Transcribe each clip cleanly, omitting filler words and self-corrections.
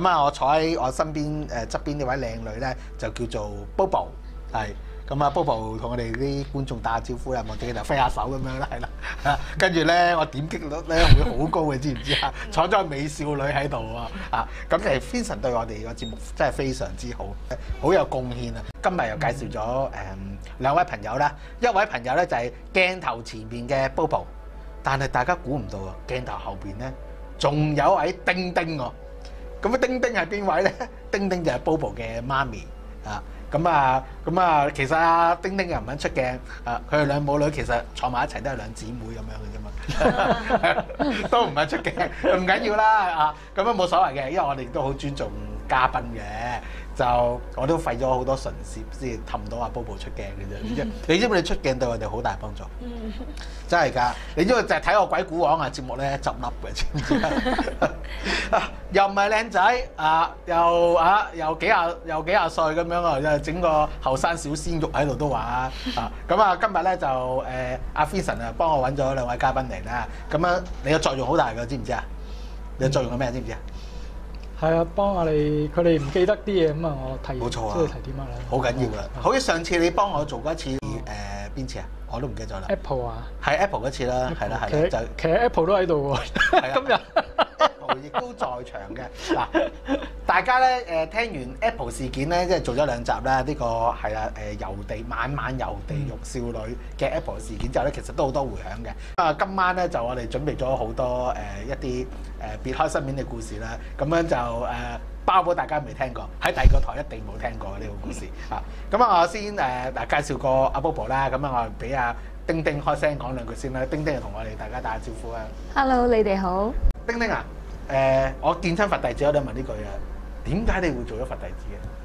咁啊，我坐喺我身邊側邊呢位靚女咧，就叫做 Bobo， 係。咁啊，Bobo 同我哋啲觀眾打下招呼啦，望住佢就揮下手咁樣啦，係啦。跟住咧，我點擊率咧會好高嘅，知唔知啊？坐咗個美少女喺度啊！咁其實 Vincent 對我哋個節目真係非常之好，好有貢獻啊！今日又介紹咗兩位朋友啦，一位朋友咧就係鏡頭前面嘅 Bobo， 但係大家估唔到啊，鏡頭後邊咧仲有一位丁丁喎。咁啊，丁丁係邊位咧？丁丁就係 Bobo 嘅媽咪啊！咁啊，其實啊，丁丁又唔肯出鏡啊，佢哋兩母女其實坐埋一齊都係兩姊妹咁樣嘅啫嘛，都唔肯出鏡，唔緊要啦啊，咁啊冇所謂嘅，因為我哋都好尊重嘉賓嘅，就我都費咗好多唇舌先氹到阿 Bobo 出鏡嘅啫，你知唔知你出鏡對我哋好大幫助？真係㗎，你知道就係睇我鬼故王啊節目咧執笠嘅，知唔知啊？又唔係靚仔啊，又幾廿歲咁樣啊，又整個後生小鮮肉喺度都話啊，咁啊今日咧就阿 Vincent 啊幫我揾咗兩位嘉賓嚟啦，咁啊你嘅作用好大㗎，知唔知啊？你嘅作用係咩？知唔知啊？ 係啊，幫我哋佢哋唔記得啲嘢咁啊，我提冇錯啊， 即係提啲乜咧？ 好緊要啦！好似上次你幫我做過一次邊次啊？我都唔記得咗啦。 Apple 啊， 係 Apple 嗰次啦，係啦，就其實 Apple 都喺度喎，今日 Apple 亦都在場嘅。嗱，大家咧聽完 Apple 事件咧，即係做咗兩集啦，呢個係啦晚晚遊地獄少女嘅 Apple 事件之後咧，其實都好多迴響嘅。啊，今晚咧就我哋準備咗好多一啲別開生面嘅故事啦，咁樣就包保大家未聽過，喺第二個台一定冇聽過呢個故事啊！咁啊，我先介紹過阿 Bobo 啦，咁啊，我俾阿丁丁開聲講兩句先啦。丁丁就同我哋大家打下招呼啊 Hello， 你哋好。 丁丁啊，我見親佛弟子我都問呢句啊，點解你會做咗佛弟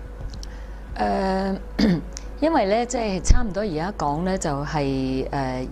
子嘅？ 因為咧，即係差唔多而家講咧，就係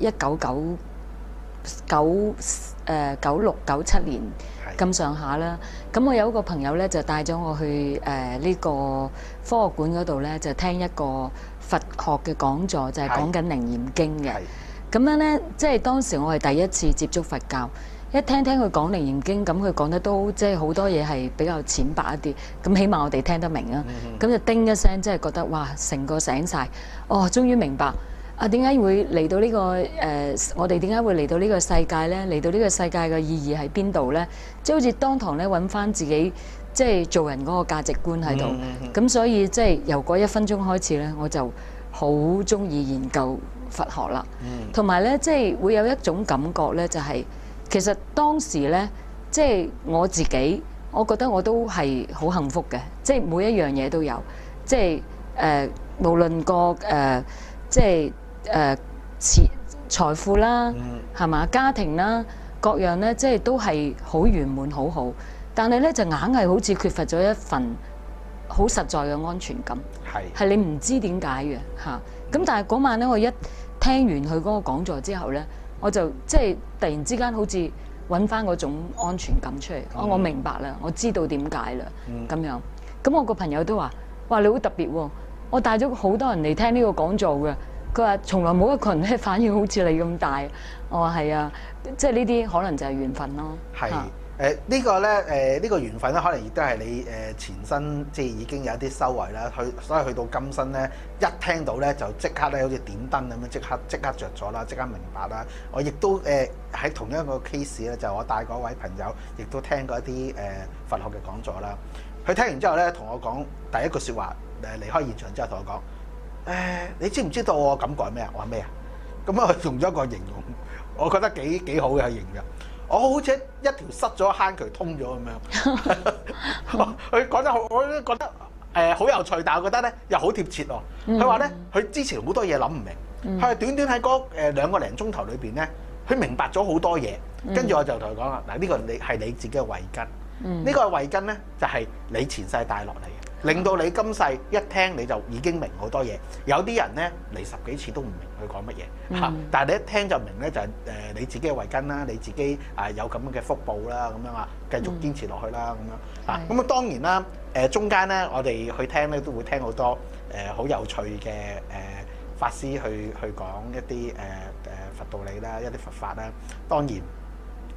1996、97年咁上下啦。咁我有一個朋友咧，就帶咗我去呢個科學館嗰度咧，就聽一個佛學嘅講座，就係講緊《楞嚴經》嘅。咁樣咧，即係當時我係第一次接觸佛教，一聽佢講《楞嚴經》，咁佢講得都即係好多嘢係比較淺白一啲，咁起碼我哋聽得明啊。咁就叮一聲，即係覺得哇，成個醒晒，哦，終於明白啊！點解會嚟到呢個我哋點解會嚟到呢個世界咧？嚟到呢個世界嘅意義喺邊度咧？即係好似當堂咧揾翻自己，即係做人嗰個價值觀喺度。咁所以即係由嗰1分鐘開始咧，我就好中意研究佛學啦。同埋咧，即係會有一種感覺咧，就係其實當時咧，即係我自己，我覺得我都係好幸福嘅，即係每一樣嘢都有，即係無論個即係財富啦，係嘛，家庭啦，各樣咧，即係都係好圓滿好好，但係咧就硬係好似缺乏咗一份好實在嘅安全感，係你唔知點解嘅嚇。咁但係嗰晚咧，我一聽完佢嗰個講座之後咧，我就即係突然之間好似揾翻嗰種安全感出嚟。我明白啦，我知道點解啦，咁樣。咁我個朋友都話：哇，你好特別喎！我帶咗好多人嚟聽呢個講座嘅。佢話從來冇一個人咧反應好似你咁大。我話係啊，即係呢啲可能就係緣分咯。 係呢個咧呢個緣分咧，可能亦都係你前身即係已經有一啲修為啦，所以去到今生咧，一聽到咧就即刻咧好似點燈咁樣，即刻着咗啦，即刻明白啦。我亦都喺同一個 case 咧，就我帶嗰位朋友，亦都聽過一啲佛學嘅講座啦。佢聽完之後咧，同我講第一句説話，離開現場之後同我講。你知唔知道我感覺係咩啊？我話咩啊？咁啊，佢用咗一個形容，我覺得幾好嘅形容。我好似一條塞咗坑渠通咗咁樣。佢講得好，我都覺得好有趣，但係我覺得咧又好貼切喎。佢話咧，佢之前好多嘢諗唔明，佢係短喺嗰2個零鐘頭裏邊咧，佢明白咗好多嘢。跟住我就同佢講啦，嗱，呢個係你自己嘅慧根，呢個慧根咧就係你前世帶落嚟嘅。令到你今世一聽你就已經明好多嘢，有啲人咧嚟10幾次都唔明佢講乜嘢嚇，但係你一聽就明咧，就係你自己嘅慧根啦，你自己有咁樣嘅福報啦，咁樣啊，繼續堅持落去啦，咁樣啊，咁啊當然啦，中間咧我哋去聽咧都會聽好多好有趣嘅法師去講一啲佛道理啦，一啲佛法啦，當然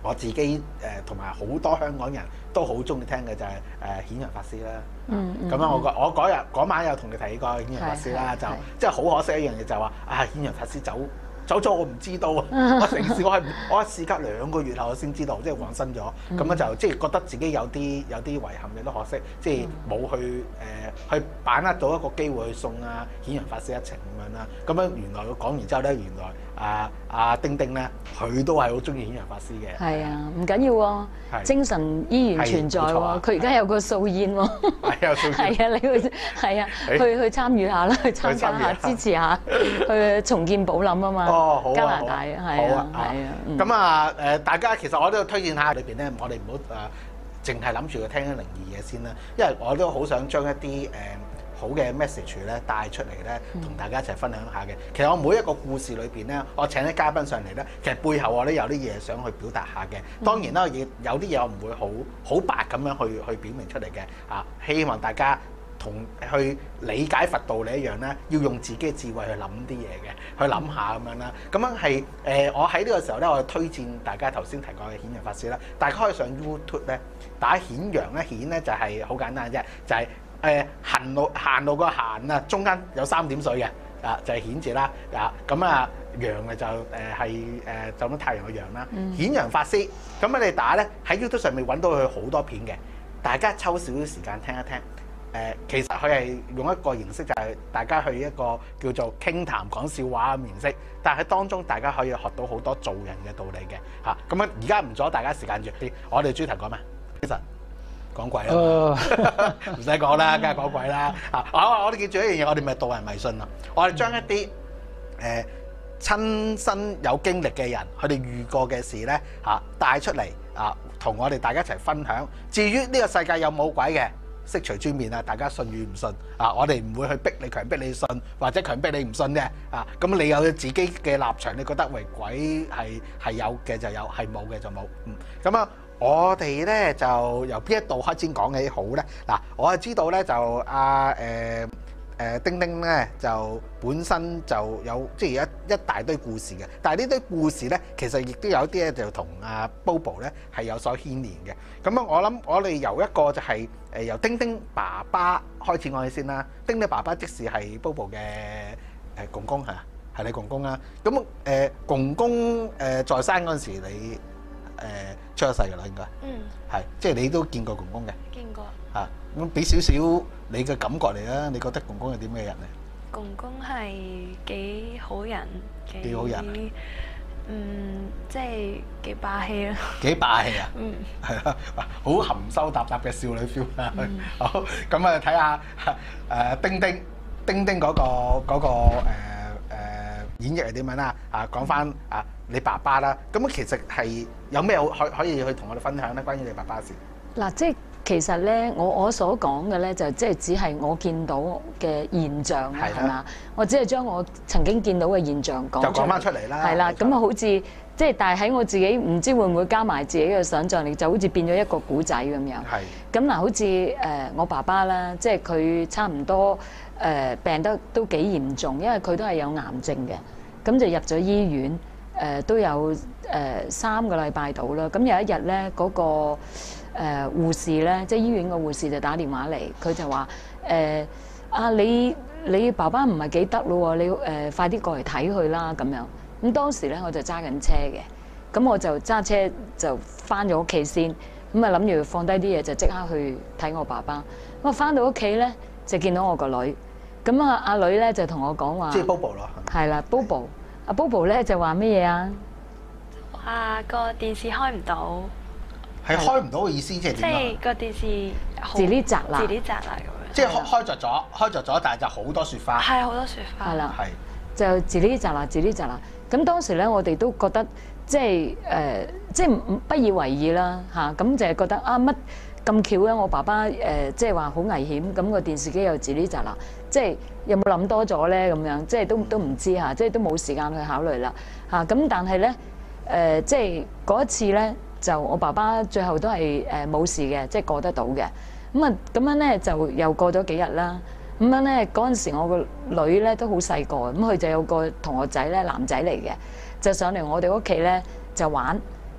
我自己同埋好多香港人都好中意聽嘅就係顯揚法師啦。咁樣我嗰晚有同你提過顯揚法師啦，就即係好可惜一樣嘢就係話顯揚法師走咗我唔知道啊！我成事我事隔2個月後我先知道，即係往生咗。咁樣就即係覺得自己有啲遺憾嘅，都可惜，即係冇去把握到一個機會去送顯揚法師一程咁樣啦。咁樣原來佢講完之後咧，原來阿丁丁咧，佢都係好中意顯揚法師嘅。係啊， 唔緊要喎，精神依然存在喎。佢而家有個素宴喎。係啊，素宴。係啊，你去參與下啦，去參加下，支持下，去重建寶林啊嘛。 哦，好啊， 加拿大啊，係啊，係啊。 咁大家其實我都要推薦下裏邊咧，我哋唔好淨係諗住去聽啲靈異嘢先啦，因為我都好想將一啲好嘅 message 咧帶出嚟咧，同大家一齊分享下嘅。其實我每一個故事裏邊咧，我請啲嘉賓上嚟咧，其實背後我都有啲嘢想去表達下嘅。當然啦，亦有啲嘢我唔會好白咁樣去表明出嚟嘅。希望大家同去理解佛道理一樣咧，要用自己嘅智慧去諗啲嘢嘅，去諗下咁樣啦。咁樣係我喺呢個時候咧，我推薦大家頭先提過嘅顯揚法師啦。大家可以上 YouTube 咧打顯揚咧，顯咧就係好簡單嘅啫，就係行路個行啊，中間有3點水嘅就係顯字啦。咁陽嘅就就咁太陽嘅陽啦。顯揚法師咁你哋打咧喺 YouTube 上面揾到佢好多片嘅，大家抽少少時間聽一聽。其實佢係用一個形式，就係大家去一個叫做傾談講笑話嘅形式，但係喺當中大家可以學到好多做人嘅道理嘅嚇。咁而家唔阻大家時間住，我哋主題講咩？其實講鬼啦，唔使講啦，梗係講鬼啦嚇。我哋記住一樣嘢，我哋咪導人迷信啊！我哋將一啲親身有經歷嘅人，佢哋遇過嘅事咧帶出嚟同我哋大家一齊分享。至於呢個世界有冇鬼嘅？悉隨尊便大家信與唔信我哋唔會去逼你，強迫你信，或者強迫你唔信嘅咁你有自己嘅立場，你覺得為鬼係有嘅就有，係冇嘅就冇。咁我哋咧就由邊一度開始講起好咧？我係知道咧就丁丁咧就本身就有即係一大堆故事嘅，但係呢堆故事咧其實亦都有啲咧就同Bobo 咧係有所牽連嘅。咁我諗我哋由一個就係由丁丁爸爸開始講起先啦。丁丁爸爸即是係 Bobo 嘅公公係你公公啦。咁公公在生嗰陣時你出咗世㗎啦，應該係即係你都見過公公嘅。 見過咁俾少少你嘅感覺嚟啦，你覺得公公係啲咩人咧？公公係幾好人， 幾好人， 即係幾霸氣咯。幾霸氣啊！係啊，好含羞答答嘅少女 feel 啦。好，咁睇下丁丁嗰個演繹係點樣啦？講翻你爸爸啦。咁其實係有咩可以去同我哋分享咧？關於你爸爸嘅事。 嗱，即係其實咧，我所講嘅咧，就即係只係我見到嘅現象啦，係嘛？我只係將我曾經見到嘅現象講就講翻出嚟啦。 係啦，咁好似即係，但係喺我自己唔知會唔會加埋自己嘅想像力，就好似變咗一個古仔咁樣。係。咁嗱，好似我爸爸啦，即係佢差唔多病得都幾嚴重，因為佢都係有癌症嘅，咁就入咗醫院，都有3個禮拜到啦。咁有一日咧，嗰個護士咧，即係醫院個護士就打電話嚟，佢就話你爸爸唔係幾得咯喎，你快啲過嚟睇佢啦咁樣。咁當時咧我就揸緊車嘅，咁我就揸車就翻咗屋企先，咁啊諗住放低啲嘢就即刻去睇我爸爸。咁啊翻到屋企咧就見到我個女，咁阿女咧就同我講話， 即係 Bobo 咯，係啦 Bobo， 阿 Bobo 咧就話乜嘢啊？ 話個電視開唔到。 係開唔到嘅意思，即係點啊？ 即係個電視自呢雜啦， 自呢雜啦咁樣。 即係開着咗，但係就好多雪花。 係好多雪花。 係啦，就自呢雜啦，自呢雜啦。咁當時咧，我哋都覺得即係不以為意啦嚇。咁就係覺得乜咁巧咧？我爸爸即係話好危險，咁個電視機又自呢雜啦。即係有冇諗多咗咧？咁樣即係都唔知嚇，即係都冇時間去考慮啦嚇。咁但係咧即係嗰一次咧。就我爸爸最後都係冇事嘅，即係過得到嘅。咁樣咧就又過咗幾日啦。咁樣咧嗰陣時我個女咧都好細個，咁佢就有個同學仔咧男仔嚟嘅，就上嚟我哋屋企咧就玩。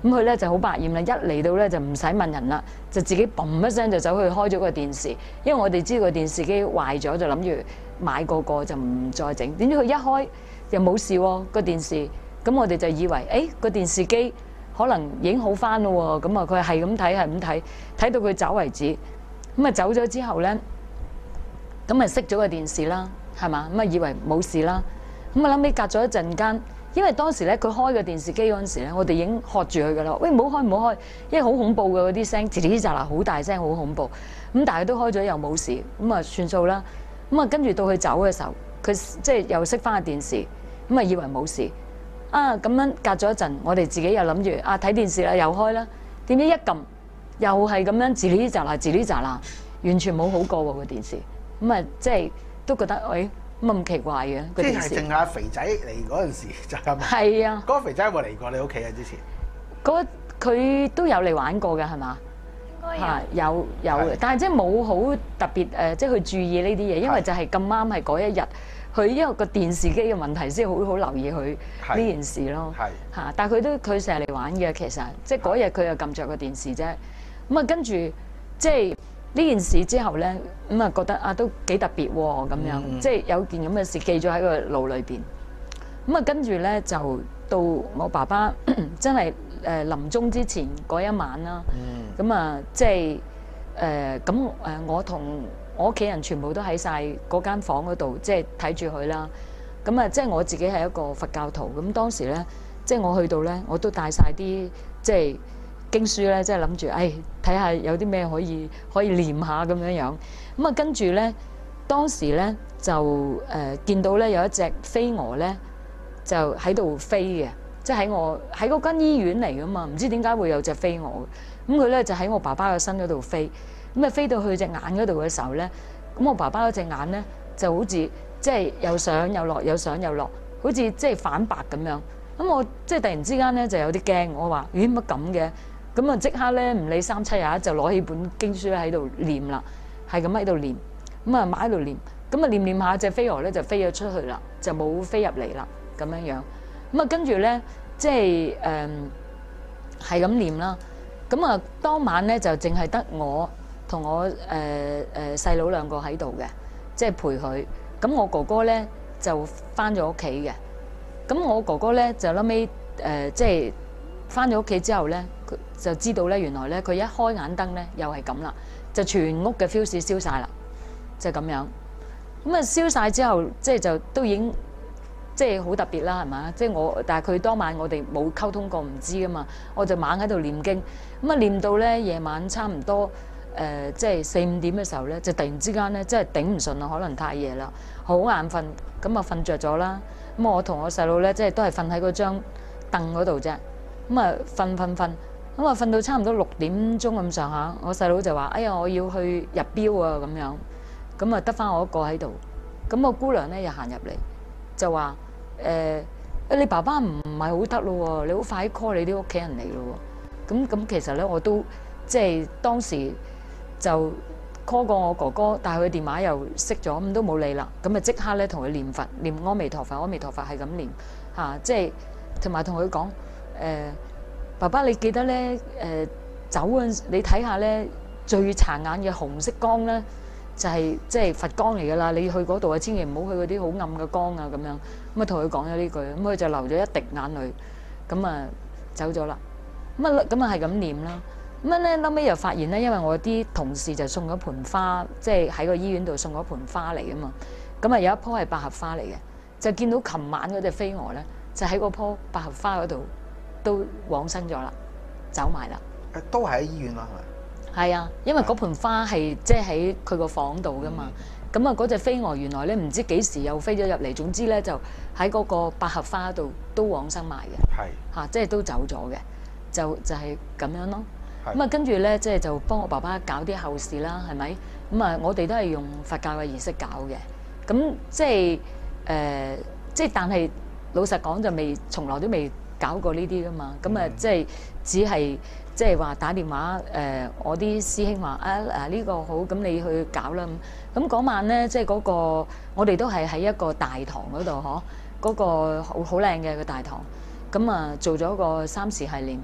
咁佢咧就好百厭啦，一嚟到咧就唔使問人啦，就自己嘣一聲就走去開咗個電視，因為我哋知個電視機壞咗，就諗住買個就唔再整。點知佢一開又冇事喎個電視，咁我哋就以為個電視機可能已經好翻咯喎，咁啊佢係咁睇，睇到佢走為止。咁啊走咗之後咧，咁啊熄咗個電視啦，係嘛？咁啊以為冇事啦，咁啊諗起隔咗一陣間。因為當時咧，佢開個電視機嗰陣時咧，我哋已經喝住佢噶啦。喂，唔好開，唔好開，因為好恐怖嘅嗰啲聲，吱吱喳喳好大聲，好恐怖。咁但係都開咗又冇事，咁啊算數啦。咁啊跟住到佢走嘅時候，佢即係又熄翻個電視，咁啊以為冇事。啊咁樣隔咗一陣，我哋自己又諗住啊睇電視啦，又開啦。點知一撳又係咁樣吱吱喳喳，吱吱喳喳，完全冇好過喎個電視。咁啊即係都覺得喂。咁奇怪嘅， 即係淨係肥仔嚟嗰陣時就咁。係啊， 嗰個肥仔有冇嚟過你屋企啊？之前佢都有嚟玩過嘅係嘛？ 應該有。 有，但係即係冇好特別即係去注意呢啲嘢，因為就係咁啱係嗰一日，佢因為個電視機嘅問題先好留意佢呢件事咯。係嚇，但係佢成日嚟玩嘅，其實即係嗰日佢又撳着個電視啫。咁啊跟住即係。呢件事之後咧，咁啊覺得啊都幾特別喎，咁樣即係有件咁嘅事記咗喺個腦裏邊。咁啊跟住咧就到我爸爸真係臨終之前嗰一晚啦。咁啊即係咁我同我屋企人全部都喺晒嗰間房嗰度，即係睇住佢啦。咁啊即係我自己係一個佛教徒，咁當時咧即係我去到咧，我都帶晒啲即係。經書咧，即係諗住，睇下有啲咩可以念下咁樣樣。咁啊，跟住咧，當時咧就見到咧有一隻飛蛾咧，就喺度飛嘅，即係喺嗰間醫院嚟噶嘛，唔知點解會有隻飛蛾。咁佢咧就喺我爸爸嘅身嗰度飛，咁啊飛到去隻眼嗰度嘅時候咧，咁我爸爸嗰隻眼咧就好似即係又上又落，又上又落，好似即係反白咁樣。咁我即係突然之間咧就有啲驚，我話咦乜咁嘅？咁啊！即刻咧唔理3、7日就攞起本經書咧喺度念啦，係咁喺度念，咁啊喺度念，咁啊念下隻飛蛾咧就飛咗出去啦，就冇飛入嚟啦，咁樣樣。咁啊跟住咧即係係咁念啦。咁啊當晚咧就淨係得我同我細佬兩個喺度嘅，即係陪佢。咁我哥哥咧就返咗屋企嘅。咁我哥哥咧就後尾即係返咗屋企之後咧。佢就知道咧，原來咧佢一開眼燈咧，又係咁啦，就全屋嘅 fuse 燒晒啦，就咁樣。咁啊燒晒之後，即係就都已經即係好特別啦，係嘛？即係但係佢當晚我哋冇溝通過，唔知噶嘛。我就猛喺度念經，咁啊念到咧夜晚差唔多即係4、5點嘅時候咧，就突然之間咧，即係頂唔順啦，可能太夜啦，好眼瞓，咁啊瞓着咗啦。咁我同我細佬咧，即係都係瞓喺嗰張凳嗰度啫。咁啊瞓，咁啊瞓到差唔多6點鐘咁上下，我細佬就話：哎呀，我要去入標啊咁樣。咁啊得返我一個喺度。咁個姑娘咧又行入嚟，就話：你爸爸唔係好得咯喎，你好快 call 你啲屋企人嚟咯喎。咁其實咧我都即係當時就 call 過我哥哥，但係佢電話又熄咗，咁都冇理啦。咁啊即刻咧同佢念佛，念阿彌陀佛，阿彌陀佛係咁念嚇，即係同埋同佢講。爸爸，你記得咧？走嗰陣，你睇下咧，最殘眼嘅紅色光咧，就係即係佛光嚟㗎啦。你去嗰度啊，千祈唔好去嗰啲好暗嘅光啊，咁樣。咁啊，同佢講咗呢句，咁佢就流咗一滴眼淚，咁啊走咗啦。咁啊係咁念啦。咁咧後尾又發現咧，因為我啲同事就送咗盆花，即係喺個醫院度送咗盆花嚟啊嘛。咁啊有一棵係百合花嚟嘅，就見到琴晚嗰隻飛蛾咧，就喺嗰棵百合花嗰度。都往生咗啦，走埋啦。 都係喺醫院啦，係咪？ 係啊，因為嗰盆花係即係喺佢個房度噶嘛。咁啊，嗰隻飛蛾原來咧唔知幾時又飛咗入嚟，總之咧就喺嗰個百合花度都往生埋嘅。係嚇，即係都走咗嘅，就係咁樣咯。咁啊，跟住咧即係就幫我爸爸搞啲後事啦，係咪？咁啊，我哋都係用佛教嘅儀式搞嘅。咁即係但係老實講就從來都未搞過呢啲噶嘛，咁啊即係只係即係話打電話我啲師兄話呢個好，咁你去搞啦咁嗰晚咧即係嗰個我哋都係喺一個大堂嗰度嗰個好靚嘅個大堂，咁啊做咗個3時繫念，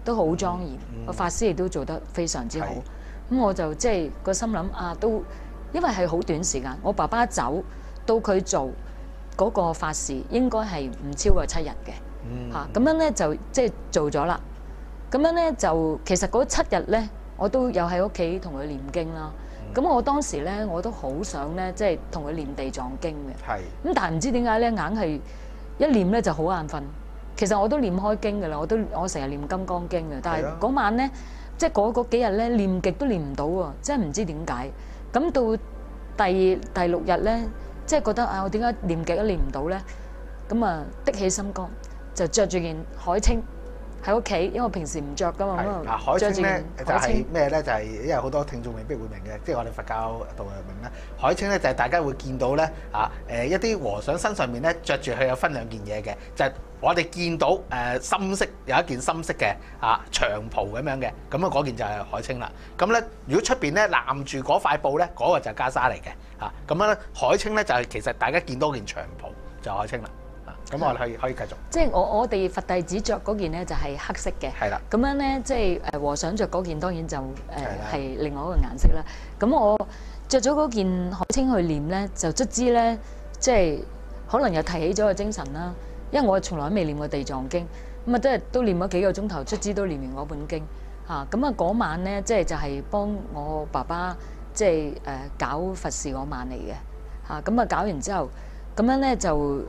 都好莊嚴，個法師亦都做得非常之好。咁我就即係個心諗啊，都因為係好短時間，我爸爸走到佢做嗰個法事，應該係唔超過7日嘅嚇。咁樣咧就即係做咗啦。咁樣咧就其實嗰7日咧，我都有喺屋企同佢念經啦。咁我當時咧我都好想咧，即係同佢念地藏經嘅。咁但係唔知點解咧，硬係一念咧就好眼瞓。其實我都念開經㗎啦，我成日念金剛經嘅，但係嗰晚咧。即係嗰幾日咧，念極都念唔到喎，真係唔知點解。咁到第6日咧，即係覺得啊，我點解念極都念唔到咧？咁啊，的起心肝，就着住件海青喺屋企，因為我平時唔着噶嘛。 嗱，海青咧就係咩咧？就係因為好多聽眾未必會明嘅，即係我哋佛教徒又明啦。海青咧就係大家會見到咧一啲和尚身上面咧着住佢有分2件嘢嘅，就係我哋見到深色有一件深色嘅長袍咁樣嘅，咁啊嗰件就係海青啦。咁咧如果出邊咧攬住嗰塊布咧，嗰個就係袈裟嚟嘅。咁樣咧海青咧就係其實大家見到件長袍就係海青啦。咁我哋可以繼續。即係我哋佛弟子着嗰件咧就係黑色嘅。係啦。咁樣咧即係和尚着嗰件當然就係另外一個顏色啦。咁我着咗嗰件海青去念咧，就卒之咧即係可能又提起咗個精神啦。因為我從來都未念過地藏經，咁啊都念咗幾個鐘頭，卒之都念完嗰本經嚇。咁啊嗰晚咧即係就係幫我爸爸即係搞佛事嗰晚嚟嘅嚇。咁啊搞完之後，咁樣咧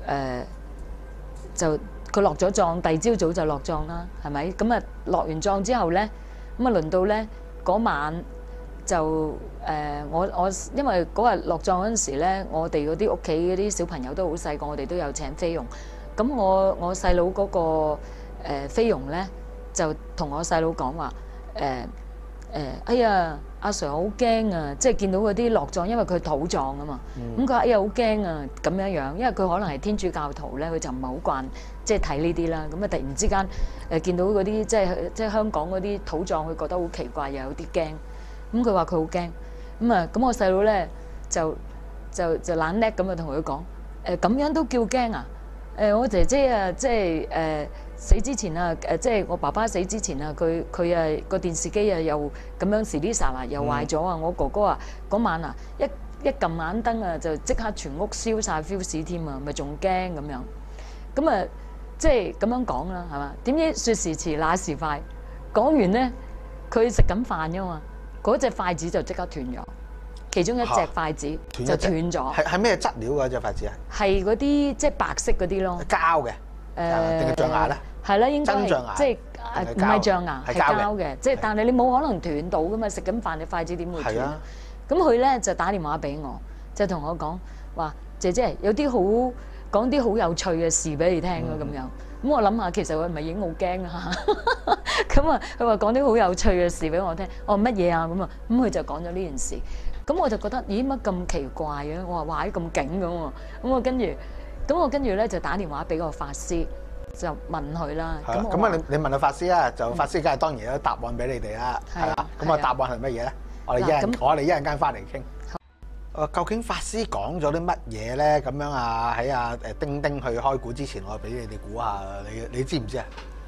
就佢落咗葬，第二朝早就落葬啦，係咪？咁啊落完葬之後咧，咁啊輪到咧嗰晚就我因為嗰日落葬嗰陣時咧，我哋嗰啲屋企嗰啲小朋友都好細個，我哋都有請菲傭。咁我細佬嗰個菲傭咧就同我細佬講話哎呀阿 Sir 好驚啊！即係見到嗰啲落葬，因為佢土葬啊嘛。咁佢話哎呀好驚啊咁樣樣，因為佢可能係天主教徒咧，佢就唔係好慣即係睇呢啲啦。咁啊突然之間見到嗰啲即係香港嗰啲土葬，佢覺得好奇怪，又有啲驚。咁佢話佢好驚。咁我細佬咧就懶叻咁啊同佢講咁樣都叫驚啊！我姐姐啊，即係死之前啊，即係我爸爸死之前啊，佢個電視機啊又咁樣時啲沙啦又壞咗啊！我哥哥啊嗰晚啊一撳眼燈啊，就即刻全屋燒晒 fuse 添啊，咪仲驚咁樣。咁啊，即係咁樣講啦，係嘛？點知説時遲那時快，講完咧，佢食緊飯㗎嘛，嗰隻筷子就即刻斷咗。其中一隻筷子就斷咗。係咩質料㗎？隻筷子啊？ 係嗰啲即係白色嗰啲咯。 膠嘅。定係象牙咧？ 係啦，應該真象牙。 即係唔係象牙，係膠嘅。即係但係你冇可能斷到㗎嘛？食緊飯，隻筷子點會斷？係啊。咁佢咧就打電話俾我，就同我講話：姐姐有啲講啲好有趣嘅事俾你聽咯咁樣。咁我諗下，其實佢唔係已經好驚啊？咁啊，佢話講啲好有趣嘅事俾我聽。我話乜嘢啊？咁啊，咁佢就講咗呢件事。咁我就覺得，咦乜咁奇怪嘅？我話哇咁勁咁喎。咁我跟住咧就打電話俾個法師，就問佢啦。 咁啊，你問個法師啦，就法師梗係當然有答案俾你哋啦，係啦。咁啊，答案係乜嘢咧？我哋一陣間翻嚟傾。究竟法師講咗啲乜嘢咧？咁樣啊，喺丁丁去開估之前，我俾你哋估下，你知唔知啊？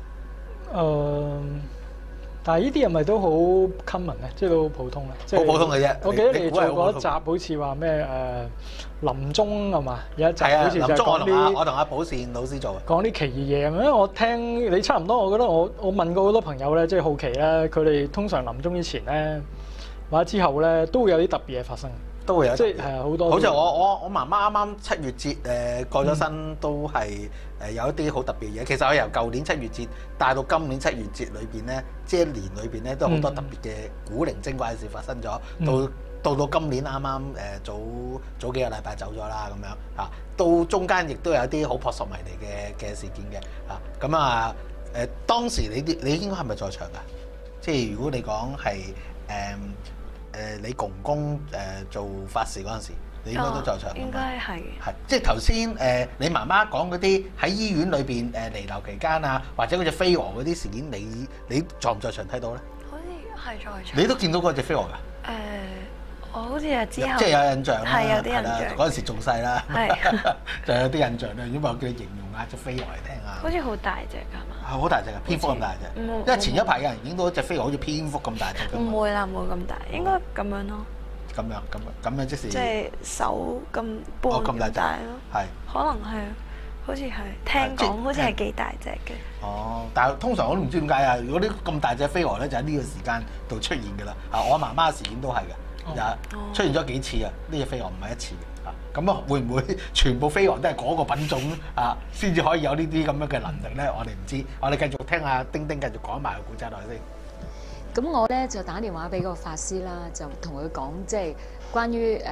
但係呢啲係咪都好 common 咧？即係都好普通咧？ 好普通嘅啫。 我記得你做過一集，好似話咩臨終係嘛？有一集好似就講啲我同阿寶善老師做講啲奇異嘢咁。因為我聽你差唔多，我覺得我問過好多朋友咧，即係好奇咧，佢哋通常臨終之前咧，或者之後咧，都會有啲特別嘢發生。 都會有， 即係好多。 好似我媽媽啱啱7月節過咗身，都係有一啲好特別嘢。其實我由舊年7月節帶到今年7月節裏邊咧，即係一年裏邊咧，都好多特別嘅古靈精怪嘅事發生咗。到今年啱啱早幾個禮拜走咗啦，咁樣嚇。到中間亦都有啲好撲朔迷離嘅事件嘅嚇。咁啊當時你應該係咪在場㗎？即係如果你講係你公公做法事嗰陣時，你應該都在場。 應該係。係，即係頭先你媽媽講嗰啲喺醫院裏邊彌留期間啊，或者嗰隻飛蛾嗰啲事件，你在唔在場睇到咧？ 好似係在場。 你都見到嗰隻飛蛾㗎？ 我好似係之後。即係有印象啦。 係有啲印象。 嗰陣時仲細啦。係。就有啲印象啦。如果我叫你形容下隻飛蛾嚟聽下。 好似好大隻㗎嘛？ 係好大隻嘅，蝙蝠咁大隻。因為前一排有人影到一隻飛蛾好似蝙蝠咁大隻㗎嘛。 唔會啦，冇咁大，應該咁樣咯。 咁樣即係。 即係手咁半咁大咯。 係。 可能係，好似係聽講，好似係幾大隻嘅。 哦，但係通常我都唔知點解啊！如果啲咁大隻飛蛾咧，就喺呢個時間度出現㗎啦。我媽媽嘅事件都係嘅，出現咗幾次啊！呢隻飛蛾唔係一次嘅。咁啊，會唔會全部飛蛾都係嗰個品種啊，先至可以有呢啲咁樣嘅能力咧？我哋唔知。我哋繼續聽下丁丁繼續講埋個故仔落去先。 咁我咧就打電話俾個法師啦，就同佢講即係關於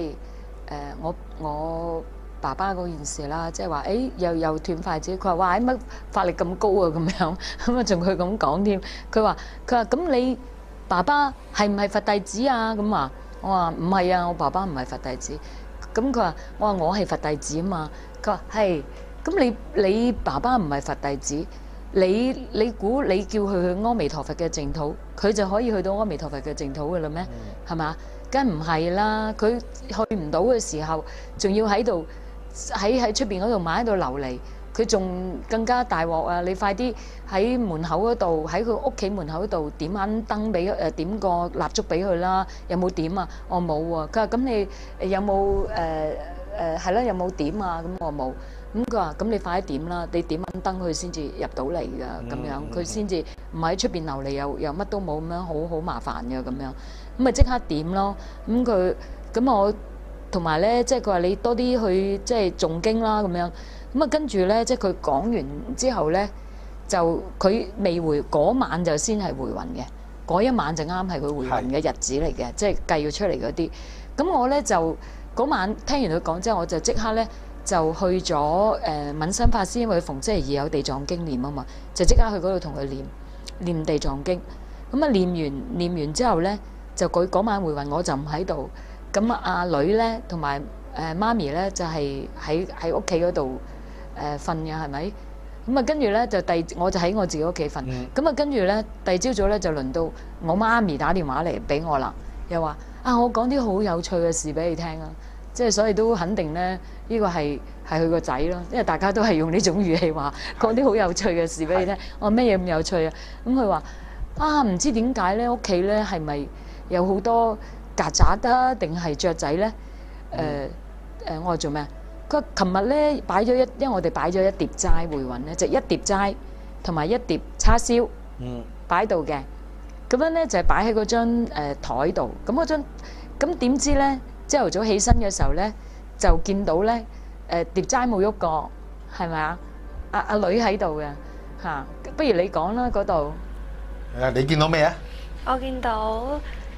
我爸爸嗰件事啦，即係話又斷筷子，佢話哇乜法力咁高啊咁樣，咁啊仲佢咁講添，佢話咁你爸爸係唔係佛弟子啊？咁話我話唔係啊，我爸爸唔係佛弟子。咁佢話我係佛弟子啊嘛，佢話係，咁你爸爸唔係佛弟子，你估你叫佢去阿彌陀佛嘅淨土，佢就可以去到阿彌陀佛嘅淨土㗎啦咩？係嘛？梗唔係啦，佢去唔到嘅時候，仲要喺度喺出邊嗰度買喺度流離，佢仲更加大鑊啊！你快啲喺門口嗰度，喺佢屋企門口度點盞燈俾點個蠟燭俾佢啦。有冇點啊？我冇喎。佢話咁你有冇係啦？有冇點啊？咁我冇。咁佢話咁你快啲點啦！你點盞燈佢先至入到嚟㗎，咁樣佢先至唔喺出邊流離又乜都冇咁樣，好麻煩㗎咁樣。咁咪即刻點咯。咁我同埋咧，即係佢話你多啲去即係誦經啦咁樣。咁啊，跟住咧，即係佢講完之後咧，就佢未回嗰晚就先係回魂嘅，嗰一晚就啱係佢回魂嘅日子嚟嘅，即係計咗出嚟嗰啲。咁我咧就嗰晚聽完佢講之後，我就即刻咧就去咗敏新法師，因為佢逢星期二有地藏經念啊嘛，就即刻去嗰度同佢念地藏經。咁啊念完之後咧，就佢嗰晚回魂，我就唔喺度。咁阿女咧同埋媽咪咧就係喺屋企嗰度瞓嘅，係咪？咁啊跟住咧我就喺我自己屋企瞓。咁啊跟住咧第二朝早咧就輪到我媽咪打電話嚟俾我啦，又話我講啲好有趣嘅事俾你聽啊！即係所以都肯定咧，呢個係佢個仔咯，因為大家都係用呢種語氣話講啲好有趣嘅事俾你聽。我話咩嘢咁有趣啊？咁佢話唔知點解咧屋企咧係咪有好多曱甴得定係雀仔咧？我話做咩？佢話琴日咧擺咗因為我哋擺咗一碟齋回魂咧，就一碟齋同埋一碟叉燒擺度嘅。咁樣咧就係擺喺嗰張台度。咁點知咧朝頭早起身嘅時候咧，就見到咧碟齋冇喐過，係咪啊？阿女喺度嘅嚇，不如你講啦嗰度。 你見到咩啊？ 我見到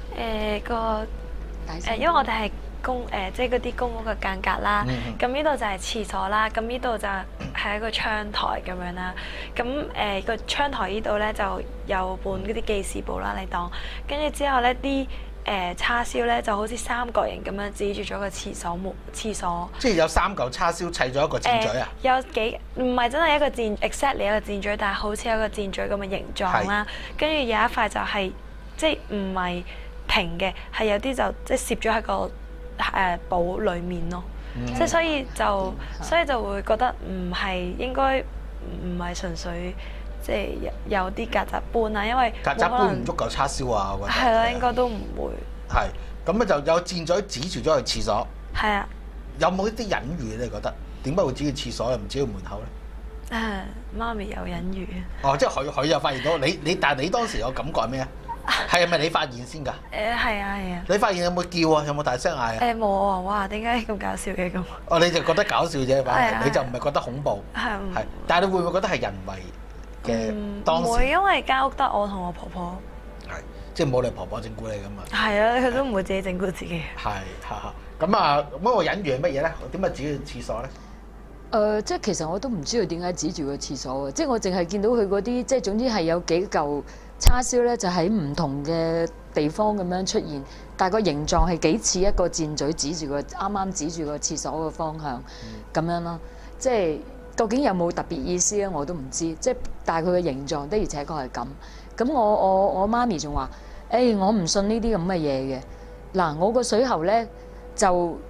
因為我哋係即係嗰啲公屋嘅間隔啦。咁呢度就係廁所啦，咁呢度就係一個窗台咁樣啦。咁個窗台呢度咧就有本嗰啲記事簿啦，你當。跟住之後咧啲叉燒咧就好似三角形咁樣指住咗個廁所。即係有3嚿叉燒砌咗一個箭嘴啊？ 有幾唔係真係一個箭 exactly 一個箭嘴，但係好似有個箭嘴咁嘅形狀啦。跟住有一塊就係即係唔係平嘅，係有啲就即係攝咗喺個簿裡面咯。即係所以就會覺得唔係應該唔係純粹即係有啲曱甴搬啊，因為曱甴搬唔足嚿叉燒啊，我覺得係啦，應該都唔會。 係咁咧，就有箭嘴指住咗去廁所。 係啊。 有冇一啲隱喻你覺得點解會指去廁所又唔指去門口咧？ 媽咪有隱喻。 即係佢又發現到你，但係你當時有感覺係咩啊？係咪你發現先㗎？ 係啊。 你發現有冇叫啊？有冇大聲嗌啊？ 冇啊！哇，點解咁搞笑嘅咁？ 你就覺得搞笑啫，你就唔係覺得恐怖。係。但係你會唔會覺得係人為嘅當時？ 唔會，因為間屋得我同我婆婆。 係，即係冇你婆婆整蠱你㗎嘛？ 係啊，佢都唔會自己整蠱自己。 係，咁個隱喻係乜嘢咧？點解指住廁所咧？ 即係其實我都唔知道點解指住個廁所啊！即係我淨係見到佢嗰啲，即係總之係有幾嚿叉燒咧，就喺唔同嘅地方咁樣出現，但係個形狀係幾似一個箭嘴指住啱啱指住個廁所嘅方向咁樣咯。即係究竟有冇特別意思咧？我都唔知。即係但係佢嘅形狀的而且確係咁。咁我媽咪仲話：我唔信呢啲咁嘅嘢嘅。嗱，我個水喉咧就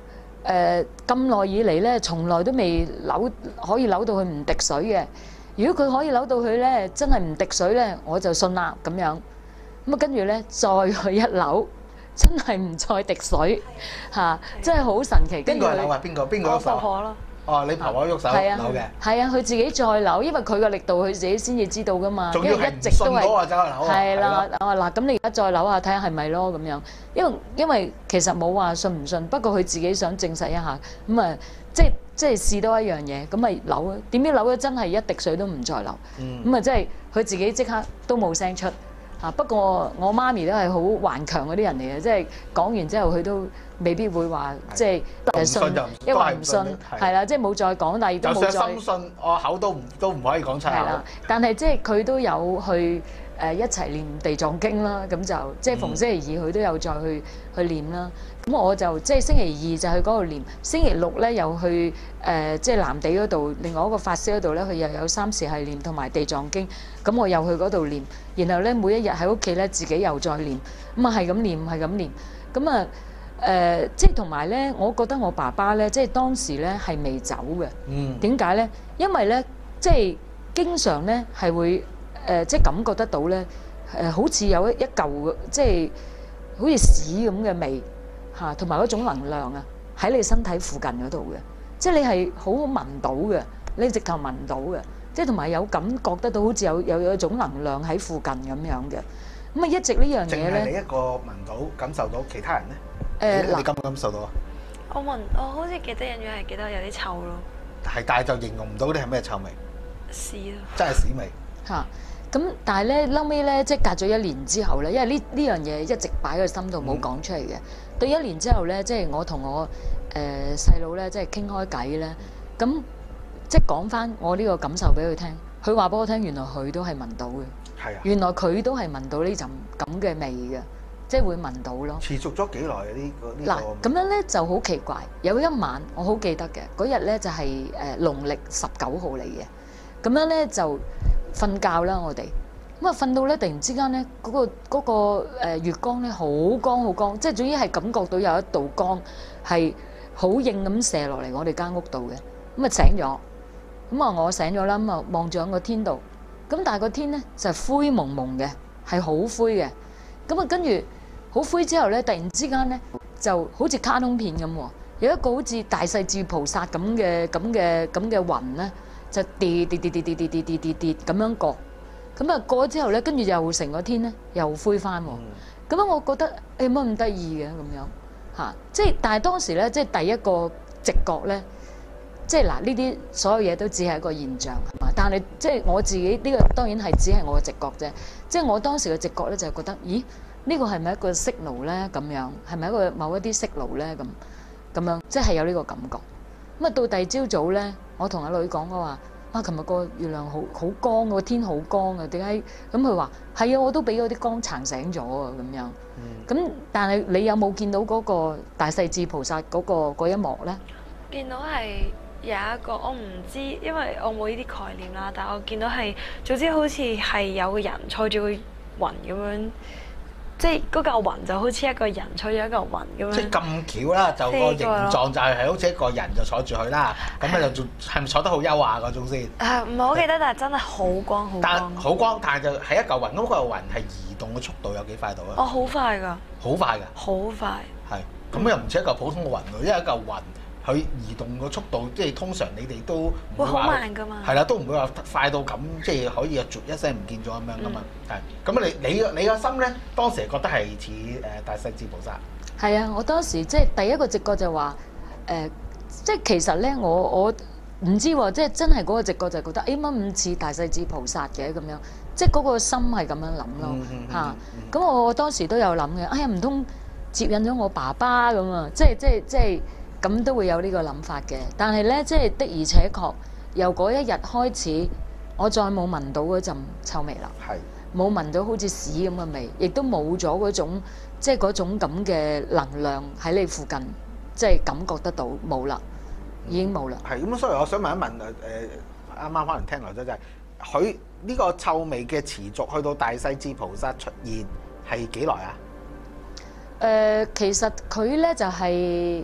咁耐以嚟咧，從來都未可以扭到佢唔滴水嘅。如果佢可以扭到佢咧，真係唔滴水咧，我就信啦咁樣。咁啊，跟住咧再去一扭，真係唔再滴水嚇，真係好神奇。 邊個扭啊？邊個我喐手？ 婆婆咯。 哦，你婆婆喐手係啊扭嘅。 係啊，佢自己再扭，因為佢嘅力度佢自己先至知道噶嘛。 仲要係唔信嗰個走去扭啊？ 係啦，嗱咁你而家再扭下睇下係咪咯咁樣。因為其實冇話信唔信，不過佢自己想證實一下，咁啊即係試多一樣嘢，咁咪扭啊。點知扭咗真係一滴水都唔再流，咁啊即係佢自己即刻都冇聲出。不過我媽咪都係好頑強嗰啲人嚟嘅，即係講完之後佢都未必會話即係信，一話唔信係啦，即係冇再講，但係亦都冇再。就算深信，我口都唔可以講出口。係啦，但係即係佢都有去一齊念地藏經啦，咁就即係逢星期二佢都有再去念啦。咁我就即係星期二就去嗰度念，星期六咧又去即係藍地嗰度，另外一個法師嗰度咧，佢又有三時係念同埋地藏經，咁我又去嗰度念，然後咧每一日喺屋企咧自己又再念，咁啊係咁念係咁念，咁啊即係同埋咧，我覺得我爸爸咧即係當時咧係未走嘅，點解咧？因為咧即係經常咧係會即係感覺得到咧好似有一嚿即係好似屎咁嘅味。嚇，同埋嗰種能量啊，喺你身體附近嗰度嘅，即係你係好聞到嘅，你直頭聞到嘅，即係同埋有感覺得到，好似有一種能量喺附近咁樣嘅。咁啊，一直呢樣嘢咧，淨係你一個聞到感受到，其他人咧？你感唔感受到啊？ 我好似記得隱約係記得有啲臭咯。係， 但係就形容唔到啲係咩臭味？ 屎咯！ 真係屎味。嚇！ 咁但係咧，後尾咧，即係隔咗1年之後咧，因為呢樣嘢一直擺喺心度冇講出嚟嘅。到1年之後咧，即係我同我細佬咧，即係傾開偈咧，咁即係講翻我呢個感受俾佢聽。佢話俾我聽，原來佢都係聞到嘅。係啊。原來佢都係聞到呢陣咁嘅味嘅，即係會聞到咯。持續咗幾耐啊？呢個嗱咁樣咧就好奇怪。有一晚我好記得嘅，嗰日咧就係農曆19號嚟嘅。咁樣咧就瞓覺啦，我哋咁啊瞓到咧，突然之間咧嗰個月光咧好光好光，即係總之係感覺到有一道光係好硬咁射落嚟我哋間屋度嘅。咁啊醒咗，咁啊我醒咗啦，咁啊望住喺個天度，咁但係個天咧就係灰蒙蒙嘅，係好灰嘅。咁啊跟住好灰之後咧，突然之間咧就好似卡通片咁喎，有一個好似大勢至菩薩咁嘅雲咧。就跌咁樣過，咁啊過咗之後咧，跟住又成個天咧又灰翻喎。咁樣我覺得乜咁得意嘅咁樣嚇，即係但係當時咧，即係第一個直覺咧，即係嗱呢啲所有嘢都只係一個現象係嘛，但係即係我自己呢個當然係只係我嘅直覺啫。即係我當時嘅直覺咧就係覺得，咦呢個係咪一個signal咧咁樣？係咪一個某一啲signal咧咁樣？即係有呢個感覺。咁啊到第二朝早咧，我同阿女講我話：啊，琴日個月亮好光，個天好光啊！點解？咁佢話：係啊，我都俾嗰啲光撐醒咗啊！咁樣。咁但係你有冇見到嗰個大勢至菩薩嗰一幕咧？ 見到係有一個，我唔知，因為我冇呢啲概念啦。但係我見到係，總之好似係有個人坐住個雲咁樣。即係嗰嚿雲就好似一個人坐咗一嚿雲咁樣。即係咁巧啦，就個形狀就係好似一個人就坐住佢啦。咁咧就係咪坐得好優雅嗰種先？唔係好記得，但係真係好光好光。但好光，但係就係一嚿雲。咁嗰嚿雲係移動嘅速度有幾快到啊？哦，好快㗎！好快㗎！好快。係。咁又唔似一嚿普通嘅雲喎，因為一嚿雲佢移動嘅速度，即係通常你哋都會好慢㗎嘛。係啦，都唔會話快到咁，即係可以一聲唔見咗咁樣㗎嘛。係。咁你個心咧，當時係覺得係似大勢至菩薩。係啊，我當時即係第一個直覺就話即係其實咧，我唔知喎，即係真係嗰個直覺就係覺得乜唔似大勢至菩薩嘅咁樣，即係嗰個心係咁樣諗咯嚇。咁我當時都有諗嘅，哎呀唔通接引咗我爸爸咁啊？即係。咁都會有呢個諗法嘅，但係咧，即係的而且確，由嗰一日開始，我再冇聞到嗰陣臭味啦，冇聞到好似屎咁嘅味，亦都冇咗嗰種即係嗰種咁嘅能量喺你附近，即係感覺得到冇啦，已經冇啦。係咁，所以我想問一問啱啱可能聽來咗就係佢呢個臭味嘅持續去到大勢至菩薩出現係幾耐啊？其實佢咧就係。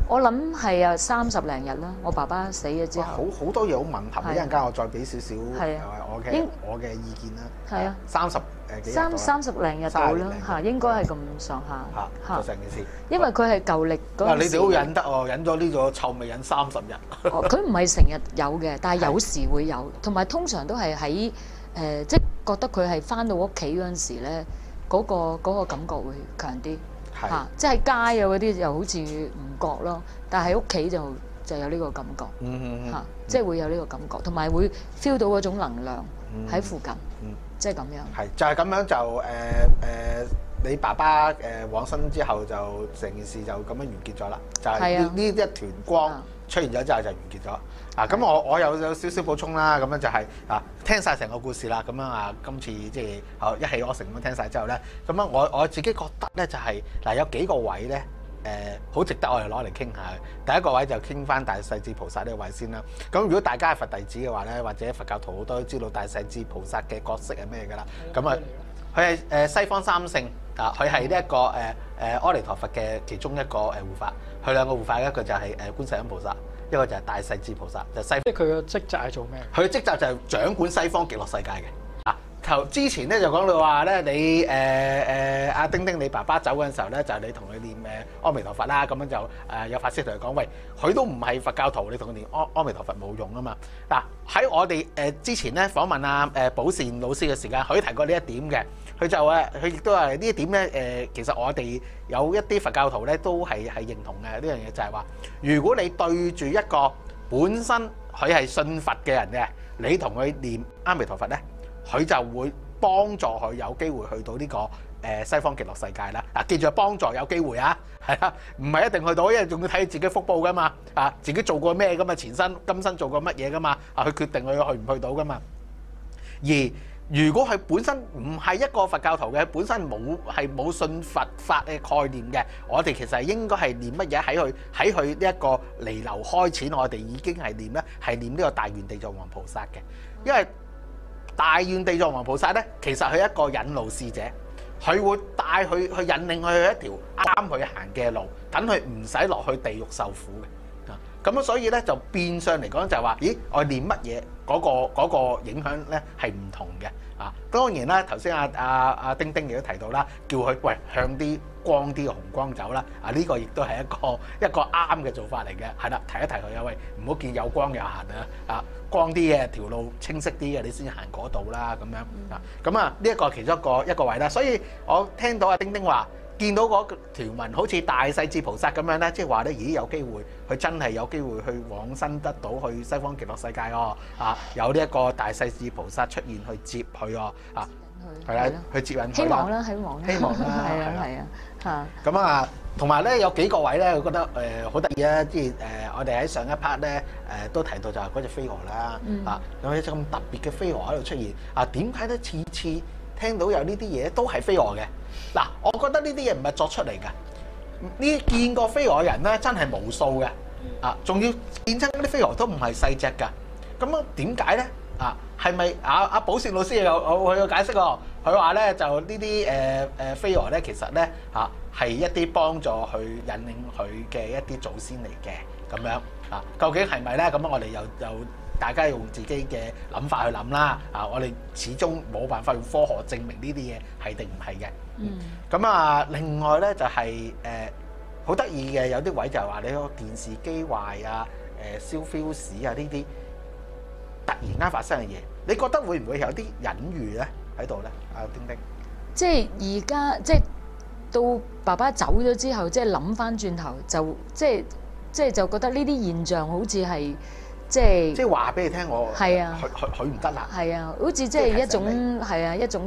我諗係啊30零日啦，我爸爸死咗之後。 好多嘢好吻合，一陣間我再俾少少我嘅意見啦。 係啊 ，30幾日到啦 30零日到啦嚇，應該係咁上下嚇做成件事。 因為佢係舊歷嗰陣時。 你哋好忍得喎，忍咗呢個臭味忍30日。 佢唔係成日有嘅，但係有時會有，同埋通常都係喺即係覺得佢係翻到屋企嗰陣時咧，嗰個感覺會強啲嚇，即係街啊嗰啲又好似唔覺咯，但係喺屋企就有呢個感覺嚇，即係會有呢個感覺，同埋會 feel 到嗰種能量喺附近，即係咁樣。係就係咁樣就你爸爸往生之後就成件事就咁樣完結咗啦，就係呢一團光出現咗之後就完結咗。咁我有少少補充啦，咁樣就係聽晒成個故事啦，咁樣今次即係一氣呵成咁樣聽晒之後咧，咁樣我自己覺得咧就係有幾個位咧好值得我哋攞嚟傾下。第一個位就傾翻大勢至菩薩呢個位先啦。咁如果大家係佛弟子嘅話咧，或者佛教徒好多都知道大勢至菩薩嘅角色係咩㗎啦。咁佢係西方三聖佢係呢一個阿彌陀佛嘅其中一個護法。佢兩個護法，一個就係觀世音菩薩，一個就係大勢至菩薩，就西。 即係佢嘅職責係做咩？ 佢嘅職責就係掌管西方極樂世界嘅。之前咧就講到話咧，你阿丁丁你爸爸走嗰陣時候咧，就你同佢念阿彌陀佛啦，咁樣就有法師同佢講，喂，佢都唔係佛教徒，你同佢念阿彌陀佛冇用啊嘛。嗱，喺我哋之前咧訪問阿寶善老師嘅時間，佢提過呢一點嘅，佢就佢亦都係呢一點咧其實我哋有一啲佛教徒咧都係認同嘅呢樣嘢，就係話，如果你對住一個本身佢係信佛嘅人嘅，你同佢念阿彌陀佛咧，佢就會幫助佢有機會去到呢個西方極樂世界啦。記住係幫助有機會啊，係啦，唔係一定去到，因為仲要睇自己福報噶嘛，自己做過咩噶嘛，前生今生做過乜嘢噶嘛，去決定佢去唔去到噶嘛。而如果佢本身唔係一個佛教徒嘅，本身冇信佛法嘅概念嘅，我哋其實係應該係念乜嘢？喺佢呢一個彌留開始，我哋已經係念呢個大願地藏王菩薩嘅，因為大願地藏王菩薩咧，其實係一個引路使者，佢會帶佢去引領佢去一條啱佢行嘅路，等佢唔使落去地獄受苦嘅。咁啊，所以咧就變相嚟講就係話，咦，我念乜嘢嗰個影響咧係唔同嘅。當然啦，頭先阿丁丁亦都提到啦，叫佢喂向啲光啲嘅紅光走啦。呢個亦都係一個啱嘅做法嚟嘅。係啦，提一提佢啊，喂，唔好見有光有行啊，光啲嘅條路清晰啲嘅，你先行嗰度啦咁樣。咁呢一個其中一個位啦。所以我聽到阿丁丁話，見到嗰條文好似大勢至菩薩咁樣咧，即係話咧，咦，有機會佢真係有機會去往生得到去西方極樂世界哦！有呢一個大勢至菩薩出現去接佢哦！係啦，去接引佢啦。 希望啦，希望啦，係啊咁同埋咧有幾個位咧，我覺得好得意啊！即係我哋喺上一 part 咧都提到就係嗰隻飛蛾啦，有一隻咁特別嘅飛蛾喺度出現點解咧次次聽到有呢啲嘢都係飛蛾嘅？嗱，我覺得呢啲嘢唔係作出嚟㗎，呢見過飛蛾嘅人咧真係無數嘅，仲要見親嗰啲飛蛾都唔係細隻㗎，咁點解咧？係咪阿寶善老師有解釋喎？佢話咧就呢啲飛蛾咧，其實咧係一啲幫助去引領佢嘅一啲祖先嚟嘅咁樣究竟係咪咧？咁我哋又大家用自己嘅諗法去諗啦。我哋始終冇辦法用科學證明呢啲嘢係定唔係嘅。咁另外咧就係好得意嘅，有啲位就係話你個電視機壞燒 fuse 呢啲突然間發生嘅嘢，你覺得會唔會有啲隱喻咧喺度咧？丁丁， 即係而家即係到爸爸走咗之後，即係諗翻轉頭就即係就覺得呢啲現象好似係即係話俾你聽，我係佢唔得啦，係啊，好似即係一種係一種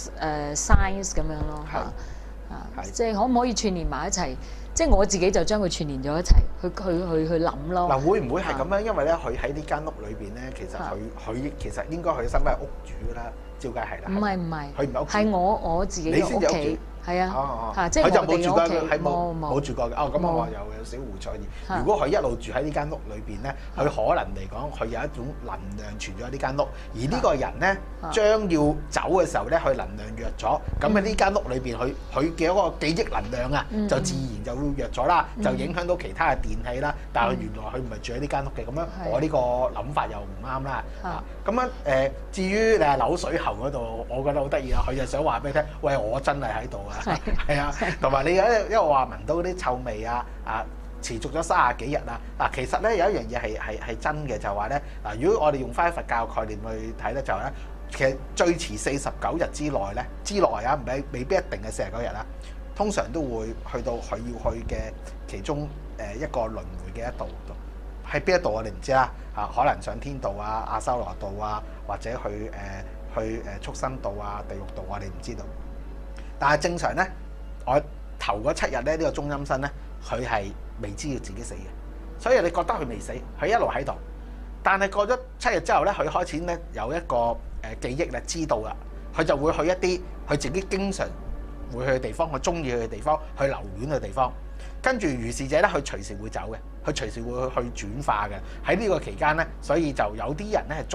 science 咁樣咯即係可唔可以串連埋一齊？即係我自己就將佢串連咗一齊，去諗咯。嗱， 會唔會係咁樣？因為咧，佢喺呢間屋裏邊咧，其實佢其實應該佢身為屋主啦，照計係啦。唔係，佢唔係屋主，係我自己嘅屋企。係啊，即係佢就冇住過嘅，冇住過嘅。咁我有少胡錯意。如果佢一路住喺呢間屋裏邊咧，佢可能嚟講，佢有一種能量傳咗喺呢間屋，而呢個人咧將要走嘅時候咧，佢能量弱咗，咁喺呢間屋裏邊，佢嘅嗰個記憶能量啊，就自然就會弱咗啦，就影響到其他嘅電器啦。但係原來佢唔係住喺呢間屋嘅，咁樣我呢個諗法又唔啱啦。咁樣至於你係扭水喉嗰度，我覺得好得意啊！佢就想話俾你聽，喂，我真係喺度啊，係啊，同埋你因為話聞到嗰啲臭味啊，持續咗30幾日啊！嗱，其實咧有一樣嘢係真嘅，就係話咧嗱，如果我哋用翻佛教概念去睇咧，就係咧，其實最遲49日之內啊，未必一定係49日啦，通常都會去到佢要去嘅其中一個輪迴嘅一度，喺邊一度我哋唔知啦，可能上天道啊、阿修羅道啊，或者去畜生道啊、地獄道，我哋唔知道。但係正常咧，我頭嗰7日咧，呢個中陰身咧，佢係未知要自己死嘅，所以你覺得佢未死，佢一路喺度。但係過咗7日之後咧，佢開始咧有一個記憶咧，知道啦，佢就會去一啲佢自己經常會去嘅地方，佢中意去嘅地方，去留戀嘅地方。跟住如是者咧，佢隨時會走嘅，佢隨時會去轉化嘅。喺呢個期間咧，所以就有啲人咧係捉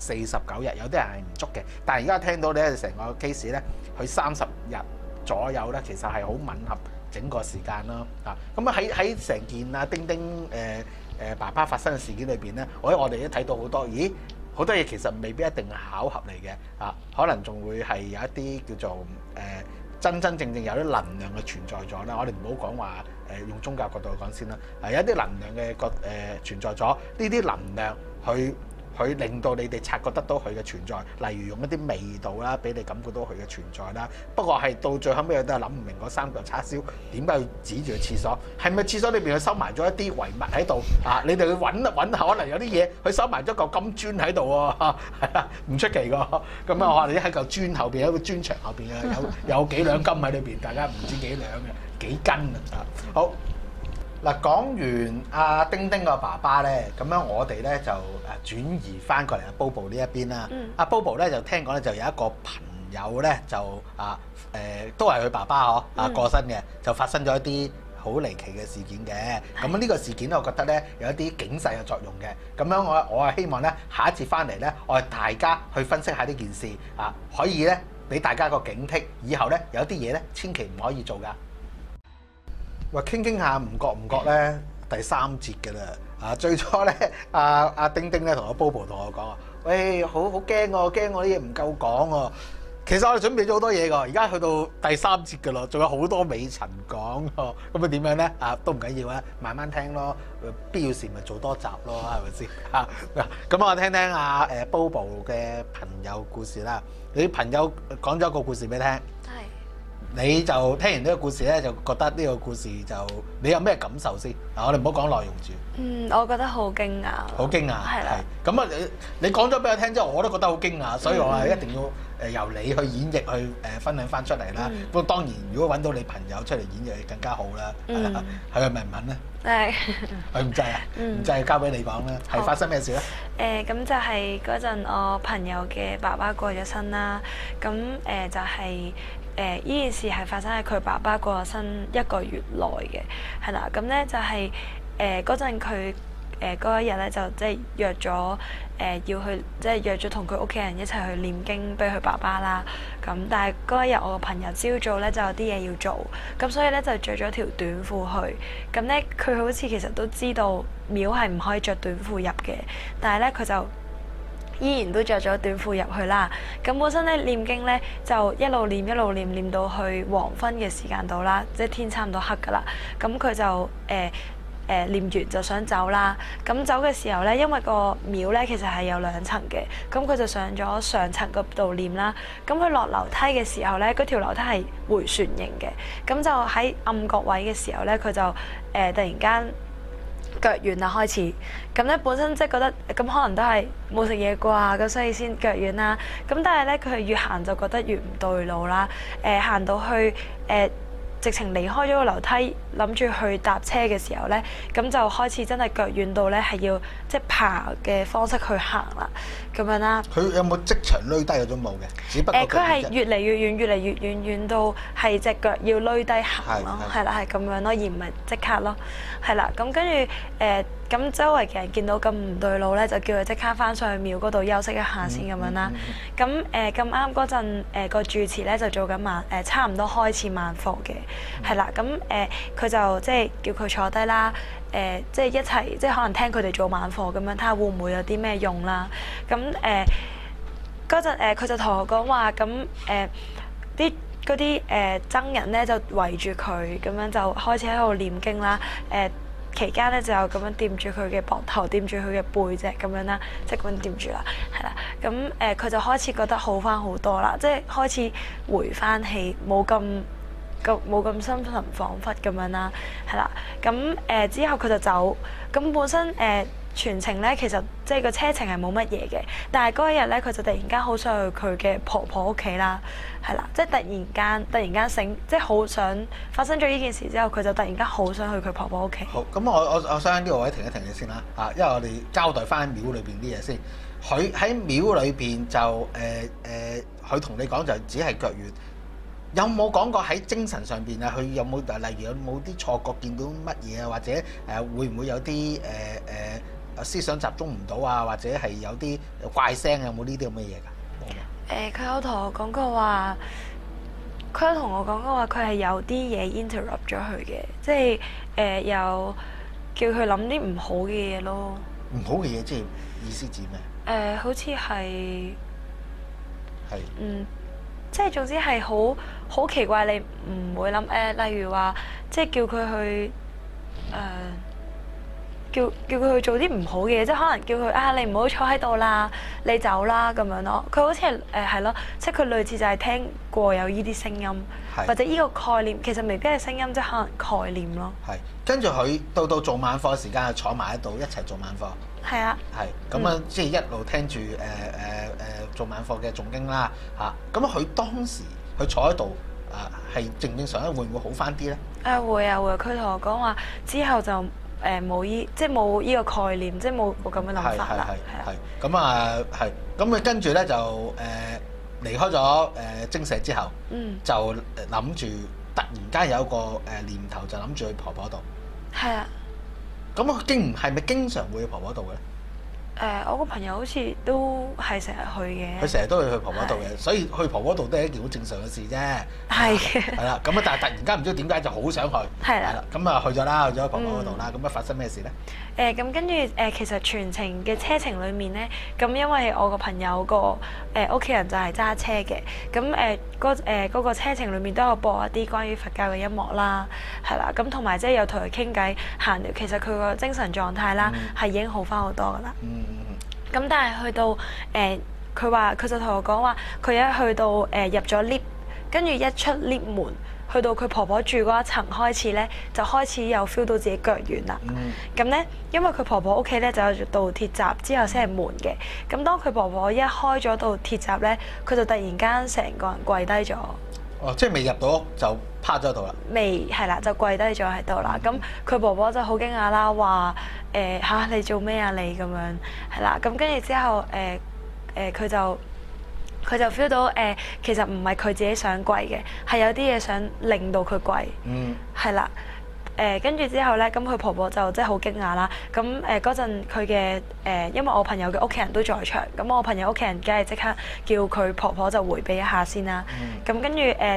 49日，有啲人係唔捉嘅。但係而家聽到咧成個 case 咧，佢30日左右咧，其實係好吻合整個時間咯。咁啊喺成件丁丁爸爸發生嘅事件裏邊咧，我哋都睇到好多，咦，好多嘢其實未必一定係巧合嚟嘅，可能仲會係有一啲叫做真正有啲能量嘅存在咗啦。我哋唔好講話用宗教角度去講先啦，有一啲能量嘅存在咗，呢啲能量佢令到你哋察覺得到佢嘅存在，例如用一啲味道啦，俾你感覺到佢嘅存在啦。不過係到最後尾，我都係諗唔明嗰3嚿叉燒點解要指住個廁所？係咪廁所裏邊佢收埋咗一啲遺物喺度？你哋去揾下，可能有啲嘢佢收埋咗嚿金磚喺度喎，係啊，唔出奇噶。咁啊，我哋喺嚿磚後邊，喺個磚牆後邊啊，有幾兩金喺裏邊，大家唔知幾兩嘅，幾斤啊！好。嗱，講完阿丁丁個爸爸咧，咁樣我哋咧就轉移翻過嚟阿 Bobo 呢一邊啦。阿 Bobo 咧就聽講咧就有一個朋友咧就都係佢爸爸過身嘅，就發生咗一啲好離奇嘅事件嘅。咁呢個事件咧，我覺得咧有一啲警示嘅作用嘅。咁樣我係希望咧下一節翻嚟咧，我哋大家去分析下呢件事可以咧俾大家個警惕，以後咧有啲嘢咧千祈唔可以做噶。喂，傾下唔覺咧，第3節嘅啦。最初咧，阿丁丁咧同阿 Bobo 同我講話，喂，好驚喎，驚我啲嘢唔夠講喎。其實我哋準備咗好多嘢㗎，而家去到第3節㗎咯，仲有好多未曾講喎。咁啊點樣咧？都唔緊要啊，慢慢聽咯。必要時咪做多集咯，係咪先？咁我聽聽阿Bobo 嘅朋友故事啦。你朋友講咗一個故事俾你聽。你就聽完呢個故事咧，就覺得呢個故事就你有咩感受先？我哋唔好講內容住。 我覺得好驚訝。好驚訝。係啦。咁啊，你講咗俾我聽之後，我都覺得好驚訝，所以我係一定要由你去演繹去分享翻出嚟啦。不過當然，如果揾到你朋友出嚟演繹，更加好啦。係咪唔肯咧？係。佢唔制啊？唔制，交俾你講啦。係發生咩事咧？ 咁就係嗰陣我朋友嘅爸爸過咗身啦。咁就係。呢件事係發生喺佢爸爸過咗身1個月內嘅，係啦。咁咧就係嗰陣佢嗰一日咧就即係約咗要去，即係約咗同佢屋企人一齊去念經俾佢爸爸啦。咁但係嗰一日我個朋友朝早咧就有啲嘢要做，咁所以咧就着咗條短褲去。咁咧佢好似其實都知道廟係唔可以着短褲入嘅，但係咧佢就依然都着咗短褲入去啦。咁本身咧念經咧就一路念到去黃昏嘅時間度啦，即係天差唔多黑噶啦。咁佢就念完就想走啦。咁走嘅時候咧，因為個廟咧其實係有2層嘅，咁佢就上咗上層嗰度念啦。咁佢落樓梯嘅時候咧，嗰條樓梯係迴旋型嘅，咁就喺暗角位嘅時候咧，佢就突然間腳軟啦開始，咁咧本身即係覺得咁可能都係冇食嘢啩，咁所以先腳軟啦。咁但係咧佢越行就覺得越唔對路啦。行到去直情離開咗個樓梯，諗住去搭車嘅時候咧，咁就開始真係腳軟到咧係要即係爬嘅方式去行啦，咁樣啦。 佢有冇即場攣低嗰種冇嘅？只不過佢係越嚟越遠，越嚟越遠，遠到係隻腳要攣低行咯，係啦，係咁樣咯，而唔係即刻咯，係啦。咁跟住咁周圍嘅人見到咁唔對路咧，就叫佢即刻翻上去廟嗰度休息一下先咁樣啦。咁咁啱嗰陣個住持咧就做緊差唔多開始晚課嘅，係啦。咁佢就即係叫佢坐低啦，即係一齊即係可能聽佢哋做晚課咁樣，睇下會唔會有啲咩用啦。咁嗰陣佢就同我講話，咁嗰啲僧人咧就圍住佢，咁樣就開始喺度念經啦。期間咧就有咁樣掂住佢嘅膊頭，掂住佢嘅背脊咁樣啦，即係咁樣掂住啦，係啦。咁佢就開始覺得好翻好多啦，即係開始回翻氣，冇咁心神恍惚咁樣啦，係啦。咁之後佢就走，咁本身全程咧其實即係個車程係冇乜嘢嘅，但係嗰一日咧佢就突然間好想去佢嘅婆婆屋企啦，係啦，即係突然間醒，即係好想發生咗呢件事之後，佢就突然間好想去佢婆婆屋企。 好，咁我想喺呢個位停一停你先啦，因為我哋交代翻廟裏邊啲嘢先。佢喺廟裏邊就佢同你講就只係腳軟。有冇講過喺精神上邊啊？佢有冇例如有冇啲錯覺見到乜嘢啊？或者會唔會有啲思想集中唔到啊？或者係有啲怪聲，有冇呢啲咁嘅嘢㗎？ 佢有同我講過話，佢係有啲嘢 interrupt 咗佢嘅，即係有叫佢諗啲唔好嘅嘢咯。 唔好嘅嘢即係意思指咩？ 好似係即係總之係好奇怪，你唔會諗例如話，即係叫佢去叫佢去做啲唔好嘅嘢，即係可能叫佢你唔好坐喺度啦，你走啦咁樣咯。佢好似係咯，即係佢類似就係聽過有呢啲聲音，或者呢個概念，其實未必係聲音，即係可能概念咯。係， 跟住佢到做晚課時間，坐埋喺度一齊做晚課。 係啊。 係，咁啊，即係一路聽住做晚課嘅誦經啦嚇。咁佢當時佢坐喺度係正常咧，會唔會好翻啲咧？ 會啊會，佢同我講話之後就冇即係冇呢個概念，即係冇咁嘅諗法啦。 係咁啊係，咁佢跟住咧就離開咗精舍之後，就諗住突然間有一個念頭，就諗住去婆婆度。係啊。咁係咪經常會去婆婆度嘅咧？ 我個朋友好似都係成日去嘅。 佢成日都會去婆婆度嘅，所以去婆婆度都係一件好正常嘅事啫。係嘅。係啦，咁啊，但係突然間唔知點解就好想去。係啦。咁啊，去咗啦，去咗婆婆嗰度啦。咁啊，發生咩事咧？ 咁跟住其實全程嘅車程裡面咧，咁因為我個朋友個屋企人就係揸車嘅，咁嗰個車程裡面都有播一啲關於佛教嘅音樂啦，係啦，咁同埋即係有同佢傾偈閒聊，其實佢個精神狀態啦係已經好翻好多噶啦。咁但係去到佢就同我講話，佢一去到入咗 lift， 跟住一出 lift 門，去到佢婆婆住嗰一層開始咧，就開始有 feel 到自己腳軟啦。咁咧，因為佢婆婆屋企咧就有道鐵閘，之後先係門嘅。咁當佢婆婆一開咗道鐵閘咧，佢就突然間成個人跪低咗。 哦，即係未入到屋就趴咗喺度啦。未係啦，就跪低咗喺度啦。咁佢婆婆就好驚訝啦，話你做咩啊你咁樣係啦。咁跟住之後佢就 feel 到其實唔係佢自己想跪嘅，係有啲嘢想令到佢跪。係啦。跟住之後咧，咁佢婆婆就真係好驚訝啦。咁嗰陣佢嘅因為我朋友嘅屋企人都在場，咁我朋友屋企人梗係即刻叫佢婆婆就迴避一下先啦。咁跟住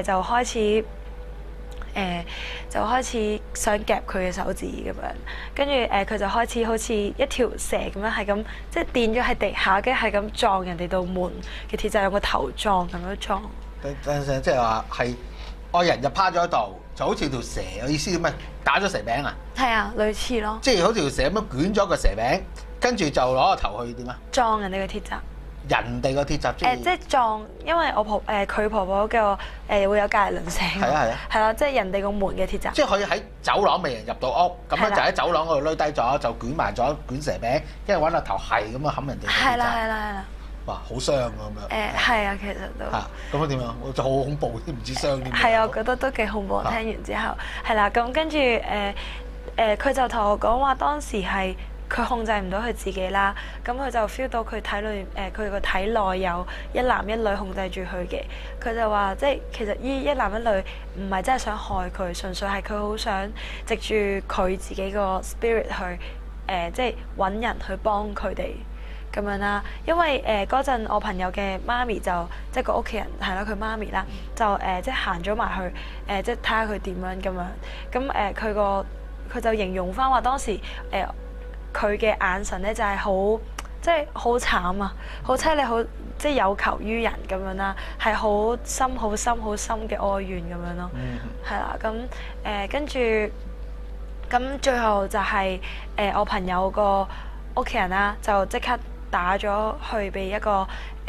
就開始想夾佢嘅手指咁樣，跟住佢就開始好似一條蛇咁樣，係咁即係墊咗喺地下，跟住係咁撞人哋道門嘅鐵閘，用個頭撞咁樣撞。 等陣即係話係愛人就趴咗喺度，就好似條蛇嘅意思點啊？打咗蛇餅啊？係啊，類似咯。即係好似條蛇咁樣捲咗個蛇餅，跟住就攞個頭去點啊？ 撞人哋嘅鐵閘。 人哋個鐵閘即係撞，因為佢婆婆嘅會有隔離鄰舍。係啊係啊。係啦，即係人哋個門嘅鐵閘。 即係可以喺走廊未人入到屋，咁樣就喺走廊嗰度攆低咗，就捲埋咗捲蛇餅，跟住揾個頭係咁啊冚人哋。 係啦係啦係啦。 哇好傷咁樣。 係啊，其實都嚇咁啊點啊？我就好恐怖添，唔知傷啲咩。 係啊，我覺得都幾恐怖。聽完之後係啦，咁跟住佢就同我講話，當時係佢控制唔到佢自己啦，咁佢就 feel 到佢體內佢個體內有一男一女控制住佢嘅。佢就話即係其實依一男一女唔係真係想害佢，純粹係佢好想藉住佢自己個 spirit 去即係揾人去幫佢哋咁樣啦。因為嗰陣我朋友嘅媽咪就即係個屋企人係啦，佢媽咪啦就即係行咗埋去即係睇下佢點樣咁樣。咁佢就形容翻話當時佢嘅眼神咧就係好即係好慘啊，好凄厲，好即係有求於人咁樣啦，係好深好深好深嘅哀怨咁樣咯。係啦，咁跟住咁最後就係我朋友個屋企人啦，就即刻打咗去俾一個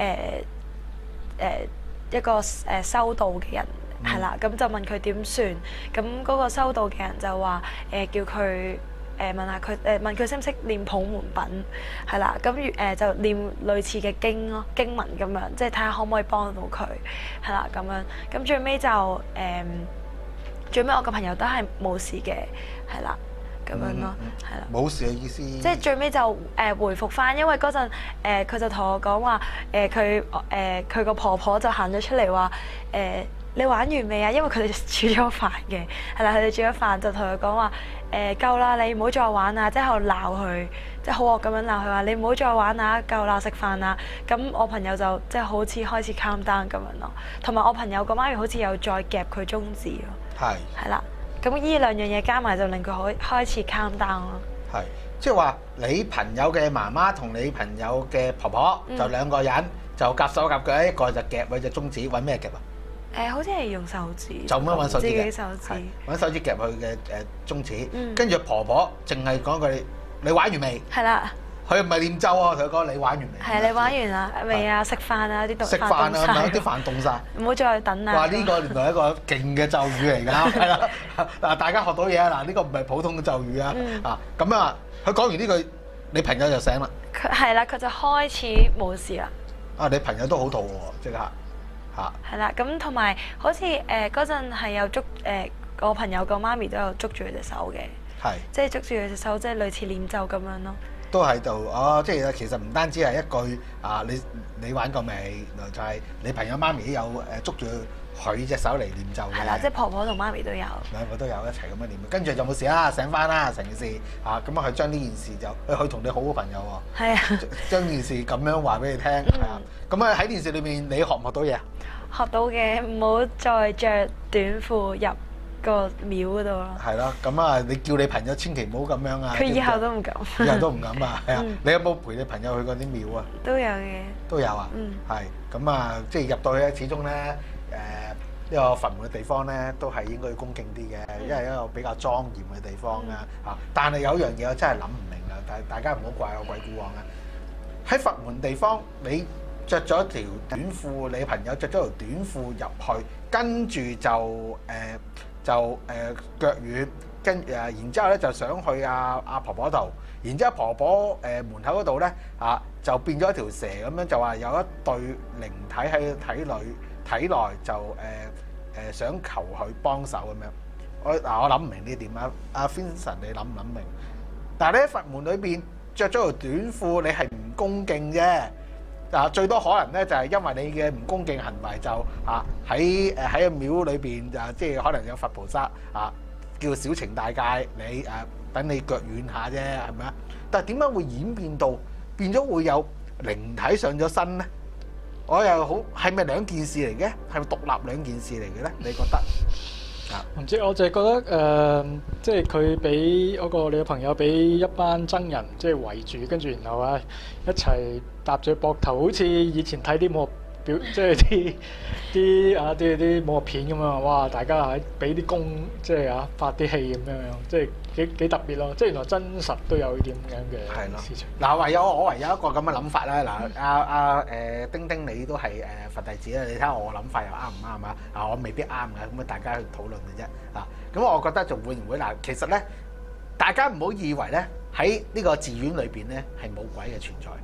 收到嘅人。係啦，咁就問佢點算，咁嗰個收到嘅人就話叫佢問下佢問佢識唔識念普門品，係啦，咁就念類似嘅經文咁樣，即係睇下可唔可以幫到佢，係啦咁樣，咁最尾就最尾我個朋友都係冇事嘅，係啦咁樣咯，係啦。冇事嘅意思？ 即係最尾就回復翻，因為嗰陣佢就同我講話佢個婆婆就行咗出嚟話你玩完未啊？因為佢哋煮咗飯嘅，係啦，佢哋煮咗飯就同佢講話夠啦，你唔好再玩啊！即係喺度鬧佢，即係好惡咁樣鬧佢話你唔好再玩啊，夠啦，食飯啦！咁我朋友就即係好似開始 calm down 咁樣咯，同埋我朋友個媽咪好似有再夾佢中指咯，係啦，咁依兩樣嘢加埋就令佢開始 calm down 咯。 係，即係話你朋友嘅媽媽同你朋友嘅婆婆就兩個人就夾手夾腳，一個就夾佢隻中指，揾咩夾啊？ 好似係用手指， 就咁樣揾手指嘅， 自己手指， 揾手指夾佢嘅中指，跟住婆婆淨係講句你玩完未？ 係啦， 佢唔係念咒啊，同佢講你玩完未？ 係你玩完啦未啊？食飯啊啲食飯啊，咪啲飯凍晒， 唔好再等啦。 哇！呢個原來係一個勁嘅咒語嚟㗎，係啦，嗱大家學到嘢啊！嗱呢個唔係普通嘅咒語啊，啊咁啊，佢講完呢句，你朋友就醒啦。 佢係啦，佢就開始冇事啦。 啊！你朋友都好肚餓，即刻。 係啦，咁同埋好似嗰陣係有捉我朋友個媽咪都有捉住佢隻手嘅，即係捉住佢隻手，即係類似念咒咁樣咯。都喺度哦，即係其實唔單止係一句啊，你玩過未？就係你朋友媽咪都有捉住佢隻手嚟念咒嘅。係啦，即係婆婆同媽咪都有。兩個都有一齊咁樣念，跟住就冇事啦，醒翻啦，成件事啊，咁啊佢將呢件事就佢同你好好朋友喎。係啊，將件事咁樣話俾你聽，係啊，咁啊喺電視裏面你學唔學到嘢啊？學到嘅，唔好再着短褲入個廟嗰度咯。係咯，咁啊，你叫你朋友千祈唔好咁樣啊！佢以後都唔敢。以後都唔敢啊！係啊，你有冇陪你朋友去過啲廟啊？都有嘅。都有啊。係，咁啊，即係入到去咧，始終咧，呢個墳墓嘅地方咧，都係應該要恭敬啲嘅，因為一個比較莊嚴嘅地方啊。嚇，但係有樣嘢我真係諗唔明啊！大家唔好怪我鬼故王啊！喺佛門地方，你着咗條短褲，你朋友着咗條短褲入去，跟住就腳軟，然之後咧就想去阿婆婆度，然之後婆婆門口嗰度咧就變咗一條蛇咁樣，就話有一對靈體喺體內就想求佢幫手咁樣。我諗唔明呢點啊？阿 Vincent 你諗唔諗明？但係咧佛門裏邊着咗條短褲，你係唔恭敬啫。最多可能咧就係因為你嘅唔恭敬行為就喺個廟裏邊即係可能有佛菩薩叫小懲大戒你等你腳軟下啫，係咪啊？但係點解會演變到變咗會有靈體上咗身咧？我又好係咪兩件事嚟嘅？係咪獨立兩件事嚟嘅咧？你覺得？ 唔知，我就係覺得即係佢俾嗰個你嘅朋友俾一班僧人即係圍住，跟住然後一齊搭住膊頭，好似以前睇啲武表，即係啲武俠片咁樣，哇！大家俾啲功，即係發啲氣咁樣，即係幾特別咯。即係原來真實都有呢啲咁樣嘅事情。嗱，我唯有一個咁嘅諗法啦。嗱，丁丁你都係佛弟子啦，你睇下我諗法又啱唔啱啊？我未必啱嘅，咁大家去討論嘅啫。咁我覺得就會唔會嗱？其實咧，大家唔好以為咧喺呢個寺院裏邊咧係冇鬼嘅存在。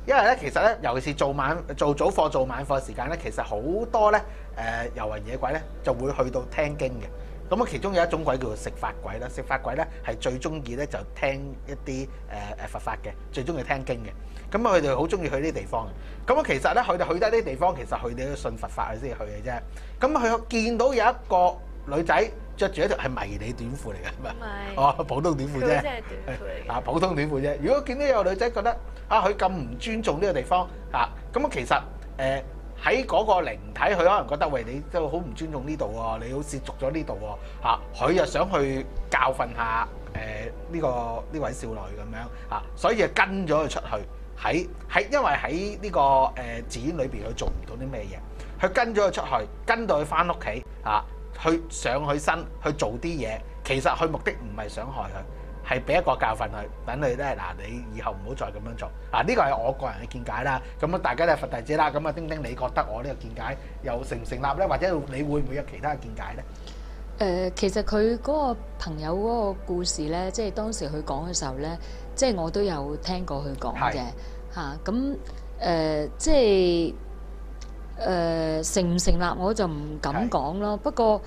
因為咧其實咧，尤其是做早課做晚課時間咧，其實好多咧遊魂野鬼咧就會去到聽經嘅。咁啊，其中有一種鬼叫做食法鬼啦。食法鬼咧係最中意咧就聽一啲佛法嘅，最中意聽經嘅。咁啊，佢哋好中意去呢啲地方嘅。咁啊，其實咧佢哋去得呢啲地方，其實佢哋都信佛法佢先去嘅啫。咁佢見到有一個女仔着住一條係迷你短褲嚟嘅，係咪？哦，普通短褲啫。 佢真係短褲嚟嘅。 啊，普通短褲啫。如果見到有個女仔覺得佢咁唔尊重呢個地方咁其實喺嗰個靈體，佢可能覺得喂，你都好唔尊重呢度喎，你好褻瀆咗呢度喎佢又想去教訓下呢位少女咁樣所以就跟咗佢出去因為喺呢個寺院裏邊佢做唔到啲咩嘢，佢跟咗佢出去，跟到佢翻屋企去上佢身去做啲嘢，其實佢目的唔係想害佢，係俾一個教訓佢，等佢咧你以後唔好再咁樣做呢個係我個人嘅見解啦。咁大家都係佛弟子啦，咁丁丁你覺得我呢個見解又成唔成立咧？或者你會唔會有其他嘅見解咧？ 其實佢嗰個朋友嗰個故事咧，即係當時佢講嘅時候咧，即係我都有聽過佢講嘅咁即係成唔成立我就唔敢講咯。不過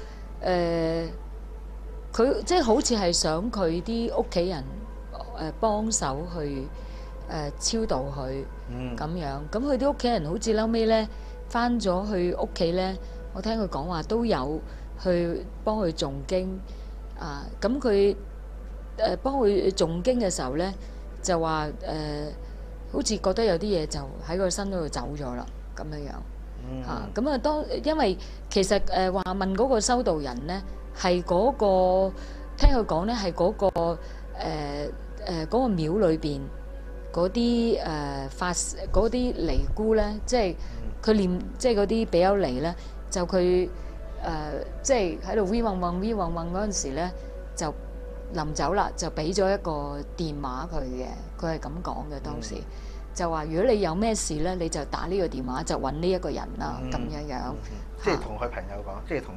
佢即係好似係想佢啲屋企人幫手去超度佢咁樣。咁佢啲屋企人好似嬲尾咧翻咗去屋企咧，我聽佢講話都有去幫佢誦經咁佢幫佢誦經嘅時候咧，就話好似覺得有啲嘢就喺個身嗰度走咗啦咁樣咁因為其實話問嗰個修道人咧，係嗰個聽佢講咧，係嗰個嗰個廟裏邊嗰啲嗰啲尼姑咧，即係佢念即係嗰啲比丘尼咧，就佢即係喺度 V 嗡嗡 V 嗡嗡嗰陣時咧，就臨走啦，就俾咗一個電話佢嘅，佢係咁講嘅當時。就話如果你有咩事咧，你就打呢個電話就揾呢一個人啦，咁樣樣。 即係同佢朋友講，即係同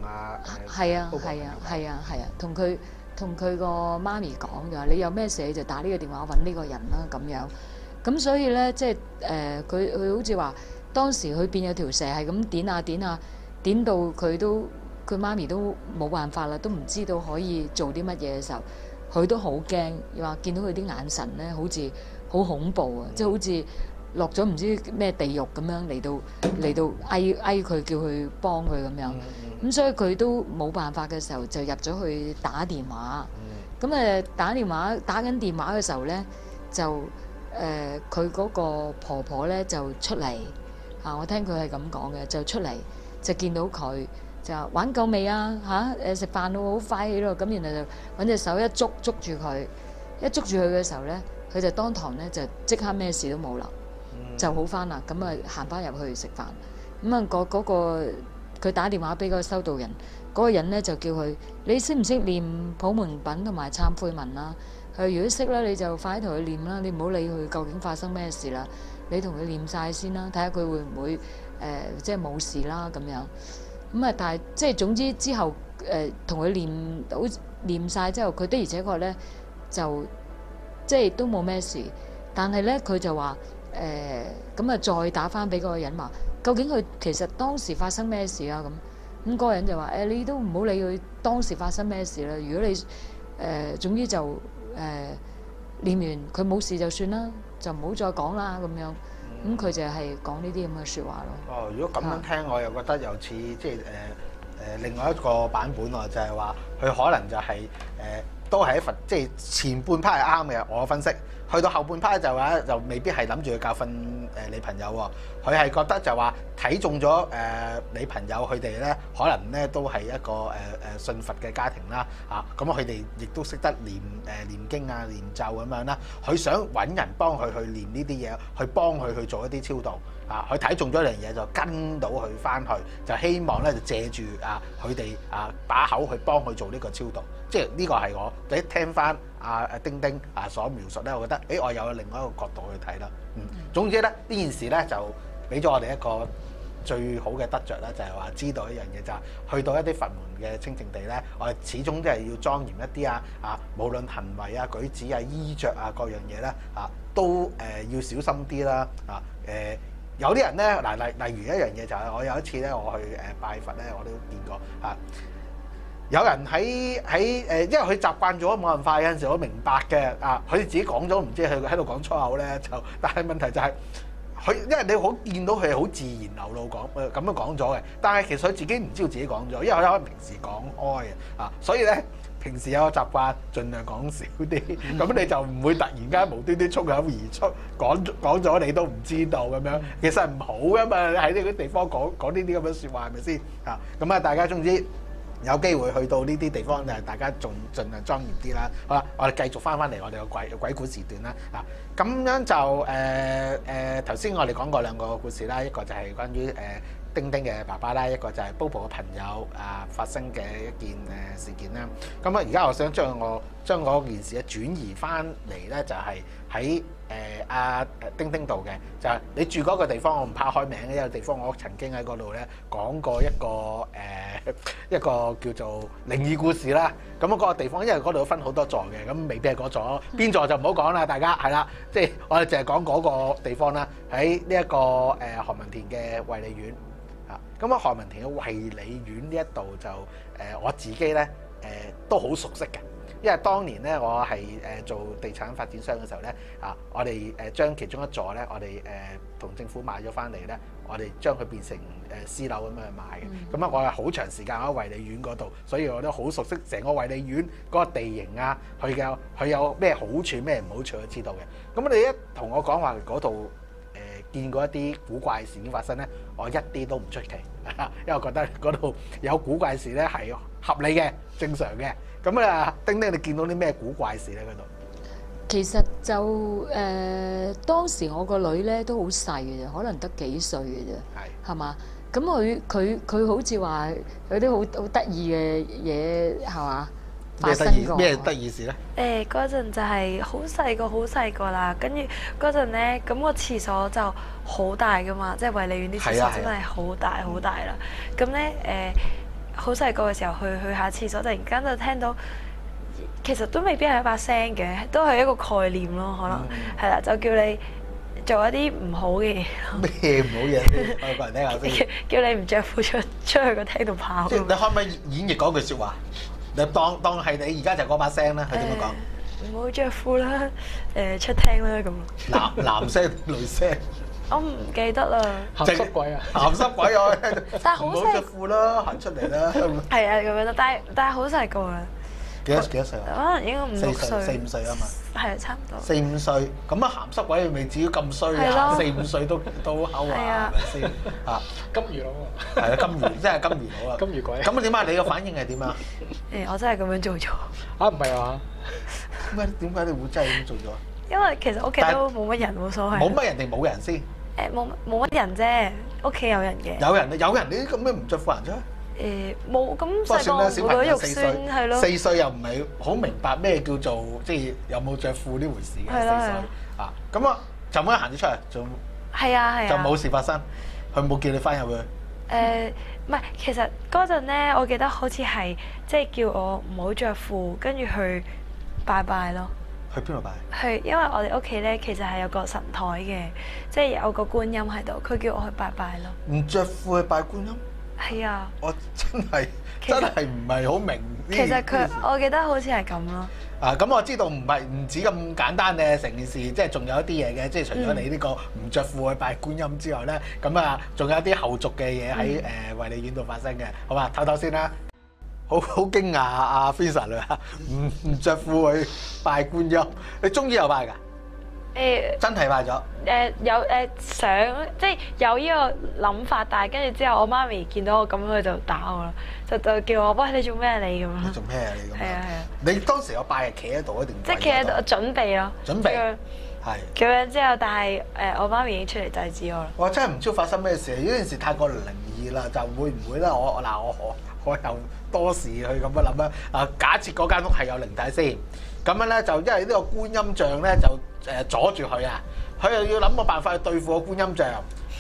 同佢個媽咪講就話你有咩事你就打呢個電話揾呢個人啦，咁樣。咁所以咧，即係佢好似話當時佢變咗條蛇係咁點到佢媽咪都冇辦法啦，都唔知道可以做啲乜嘢嘅時候，佢都好驚，又話見到佢啲眼神咧好似好恐怖即係好似落咗唔知咩地獄咁樣嚟到嗌佢叫佢幫佢咁樣。咁所以佢都冇辦法嘅時候就入咗去打電話。咁打緊電話嘅時候咧，就佢嗰個婆婆咧就出嚟我聽佢係咁講嘅，就出嚟就見到佢就話玩夠未食飯咯，好快起咯。咁然後就揾隻手一捉住佢，一捉住佢嘅時候咧，佢就當堂咧就即刻咩事都冇啦，就好翻啦。咁行翻入去食飯。咁嗰個佢打電話俾個修道人，嗰個人咧就叫佢：你識唔識念普門品同埋懺悔文啊？佢如果識啦，你就快啲同佢念啦，你唔好理佢究竟發生咩事啦，你同佢念晒先啦，睇下佢會唔會即係冇事啦咁樣。但係即係總之之後同佢念晒之後，佢的而且確咧就即係都冇咩事。但係咧佢就話再打翻俾嗰個人話，究竟佢其實當時發生咩事啊？咁嗰個人就話你都唔好理佢當時發生咩事啦。如果你總之就念完佢冇事就算啦，就唔好再講啦咁樣。咁佢就係講呢啲咁嘅説話咯。 如果咁樣聽，我又覺得又似即係另外一個版本喎，就係話佢可能就係都係佛，即係前半 part 係啱嘅，我分析。去到後半 part 就話就未必係諗住去教訓你朋友喎，佢係覺得就話睇中咗你朋友佢哋咧，可能咧都係一個信佛嘅家庭啦咁佢哋亦都識得念經啊、念咒咁樣啦。佢想揾人幫佢去念呢啲嘢，去幫佢去做一啲超度佢睇中咗一樣嘢就跟到佢翻去，就希望咧就借住佢哋把口去幫佢做呢個超度。即係呢個係我你聽翻丁丁所描述咧，我覺得我有另外一個角度去睇啦。總之咧呢件事咧就俾咗我哋一個最好嘅得着咧，就係話知道一樣嘢就係去到一啲佛門嘅清淨地咧，我哋始終都係要莊嚴一啲啊！無論行為啊、舉止啊、衣着啊各樣嘢咧都要小心啲啦有啲人咧例如一樣嘢就係我有一次咧我去拜佛咧，我都見過有人喺因為佢習慣咗冇辦法，有陣時我明白嘅佢自己講咗唔知佢喺度講粗口咧就，但係問題就係佢因為你好見到佢係好自然流露講咁樣講咗嘅，但係其實佢自己唔知道自己講咗，因為佢可能平時講開嘅所以咧平時有個習慣盡量講少啲，咁你就唔會突然間無端端衝口而出講咗你都唔知道咁樣，其實唔好噶嘛，喺呢啲地方講呢啲咁嘅説話係咪先咁大家總之。有機會去到呢啲地方，大家仲盡量莊嚴啲啦。好啦，我哋繼續翻嚟我哋個鬼故時段啦。咁樣就頭先我哋講過兩個故事啦，一個就係關於丁丁嘅爸爸啦，一個就係 Bobo 嘅朋友發生嘅一件事件啦。咁而家我想將嗰件事轉移翻嚟咧，就係喺丁丁度嘅，就係你住嗰個地方，我唔怕開名嘅一個地方，我曾經喺嗰度咧講過一個叫做靈異故事啦。咁嗰個地方，因為嗰度分好多座嘅，咁未必係嗰座，邊座就唔好講啦。大家係啦，即係我哋淨係講嗰個地方啦，喺呢一個何文田嘅衛理苑。咁何文田嘅衛理苑呢一度就我自己咧都好熟悉嘅。因為當年咧，我係做地產發展商嘅時候咧，我哋將其中一座咧，我哋同政府買咗翻嚟咧，我哋將佢變成私樓咁樣去賣嘅。咁我係好長時間喺衛理苑嗰度，所以我都好熟悉成個衛理苑嗰個地形佢有咩好處咩唔好處我知道嘅。咁你一同我講話嗰度見過一啲古怪事件發生咧，我一啲都唔出奇，因為我覺得嗰度有古怪事咧係合理嘅、正常嘅。咁丁丁，你見到啲咩古怪事咧？嗰度其實就當時我個女咧都好細嘅啫，可能得幾歲嘅啫，係嘛？咁佢好似話有啲好得意嘅嘢係嘛？發生過咩得意事咧？ 嗰陣就係好細個啦，跟住嗰陣咧，咁個廁所就好大噶嘛，即係衛理苑啲廁所真係好大啦。咁咧好細個嘅時候去下廁所，突然間就聽到，其實都未必係一把聲嘅，都係一個概念咯，可能係啦，就叫你做一啲唔好嘅嘢。 咩唔好嘢先？我個人聽下先。 叫你唔着褲出去個廳度跑。 即係你可唔可以演繹嗰句説話？你當係你而家就嗰把聲啦，佢點樣講？ 唔好着褲啦，出廳啦咁。 男聲女聲？ 我唔記得啦。 鹹濕鬼啊！ 鹹濕鬼我聽到。 但係好細。 唔好着褲啦，行出嚟啦。 係啊，咁樣咯，但係好細個啊。 幾多歲啊？ 可能應該5、6歲。 4、5歲啊嘛。 係啊，差唔多。 4、5歲，咁鹹濕鬼未至於咁衰啊！4、5歲都摳啊，係咪先？ 金魚佬啊！ 係啊，金魚真係金魚佬啊！ 金魚鬼。 咁點啊？你個反應係點啊？ 我真係咁樣做咗。 唔係啊？ 點解你會真係咁做咗？ 因為其實屋企都冇乜人，冇所謂。 冇乜人定冇人先？ 冇乜人啫，屋企有人嘅。 有人你啲咁樣唔着褲行出？ 冇咁細個冇咗肉酸係咯。 4歲又唔係好明白咩叫做即係有冇着褲呢回事嘅4歲咁就咁樣行咗出嚟，就係啊就冇事發生，佢冇叫你翻入去。 唔係，其實嗰陣咧，我記得好似係即係叫我唔好着褲，跟住去拜拜咯。 去邊度拜？ 因為我哋屋企咧，其實係有個神台嘅，即係有個觀音喺度，佢叫我去拜拜咯。 唔着褲去拜觀音？ 係啊。我真係唔係好明。 其實我記得好似係咁咯。 咁我知道唔止咁簡單嘅成件事，即係仲有一啲嘢嘅，即係除咗你呢個唔着褲去拜觀音之外咧，咁仲有一啲後續嘅嘢喺衛理苑度發生嘅，好嘛？唞先啦。好驚訝阿 Vincent 啊！唔着褲去拜觀音，你終於有拜㗎？真係拜咗？ 有想即係有呢個諗法，但係跟住之後我媽咪見到我咁，佢就打我啦，就叫我喂，你做咩你咁樣？ 你做咩啊你咁？係啊。 你當時有拜係企喺度一定？ 即係企喺度準備咯。準備。係。咁樣之後，但係我媽咪已經出嚟制止我啦。我真係唔知發生咩事，呢件事太過靈異啦，就會唔會咧？我又多時去咁樣諗啦。假設嗰間屋係有靈體先，咁樣咧就因為呢個觀音像咧就阻住佢啊，佢又要諗個辦法去對付個觀音像。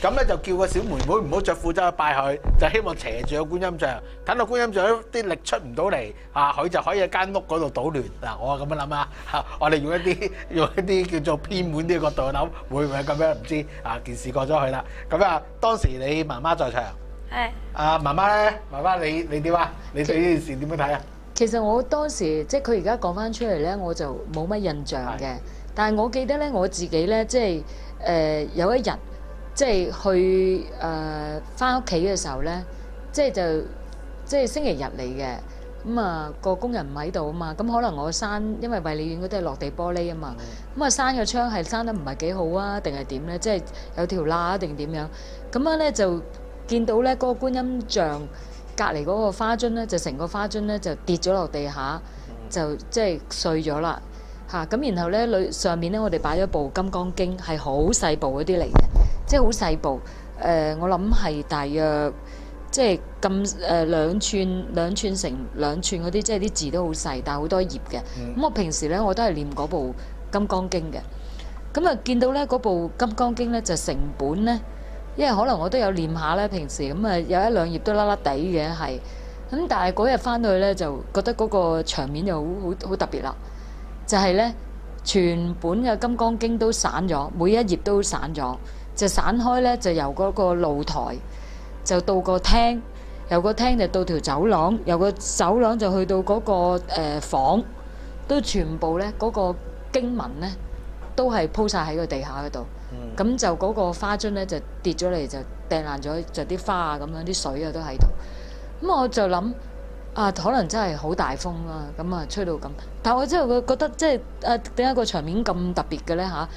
咁咧就叫個小妹妹唔好着褲走去拜佢，就希望斜住個觀音像，等到觀音像啲力出唔到嚟，佢就可以喺間屋嗰度搗亂。嗱，我係咁樣諗啊，我哋用一啲叫做偏門啲嘅角度去諗，會唔會咁樣唔知啊？件事過咗去啦。咁啊，當時你媽媽在場， 係媽媽咧，媽媽你點啊？你對呢件事點樣睇啊？ 其實我當時即係佢而家講翻出嚟咧，我就冇乜印象嘅。但係我記得咧，我自己咧，即係有一日即係去翻屋企嘅時候咧，即係星期日嚟嘅。咁啊個工人唔喺度啊嘛，咁可能我閂，因為衛理院嗰啲係落地玻璃啊嘛，咁啊閂個窗係閂得唔係幾好啊，定係點咧？即係有條罅定點樣？咁樣咧就見到咧嗰個觀音像隔離嗰個花樽咧，就成個花樽咧就跌咗落地下，就即係碎咗啦嚇。咁然後咧上面咧我哋擺咗部《金剛經》，係好細部嗰啲嚟嘅，即係好細部。我諗係大約。即係咁兩寸乘兩寸嗰啲，即係啲字都好細，但係好多頁嘅。咁我平時咧我都係念嗰部《金剛經》嘅。咁啊見到咧嗰部《金剛經》咧就成本咧，因為可能我都有念下咧，平時咁啊有一兩頁都甩甩地嘅係。咁但係嗰日翻到去咧就覺得嗰個場面就好特別啦。就係咧全本嘅《金剛經》都散咗，每一頁都散咗，就散開咧就由嗰個露台。就到個廳，由個廳就到條走廊，由個走廊就去到嗰個房，都全部咧嗰個經文咧都係鋪晒喺個地下嗰度。咁就嗰個花樽咧就跌咗嚟，就掟爛咗，就啲花啊咁樣，啲水啊都喺度。咁我就諗啊，可能真係好大風啦，咁啊吹到咁。但係我真係覺得即係點解個場面咁特別嘅咧嚇？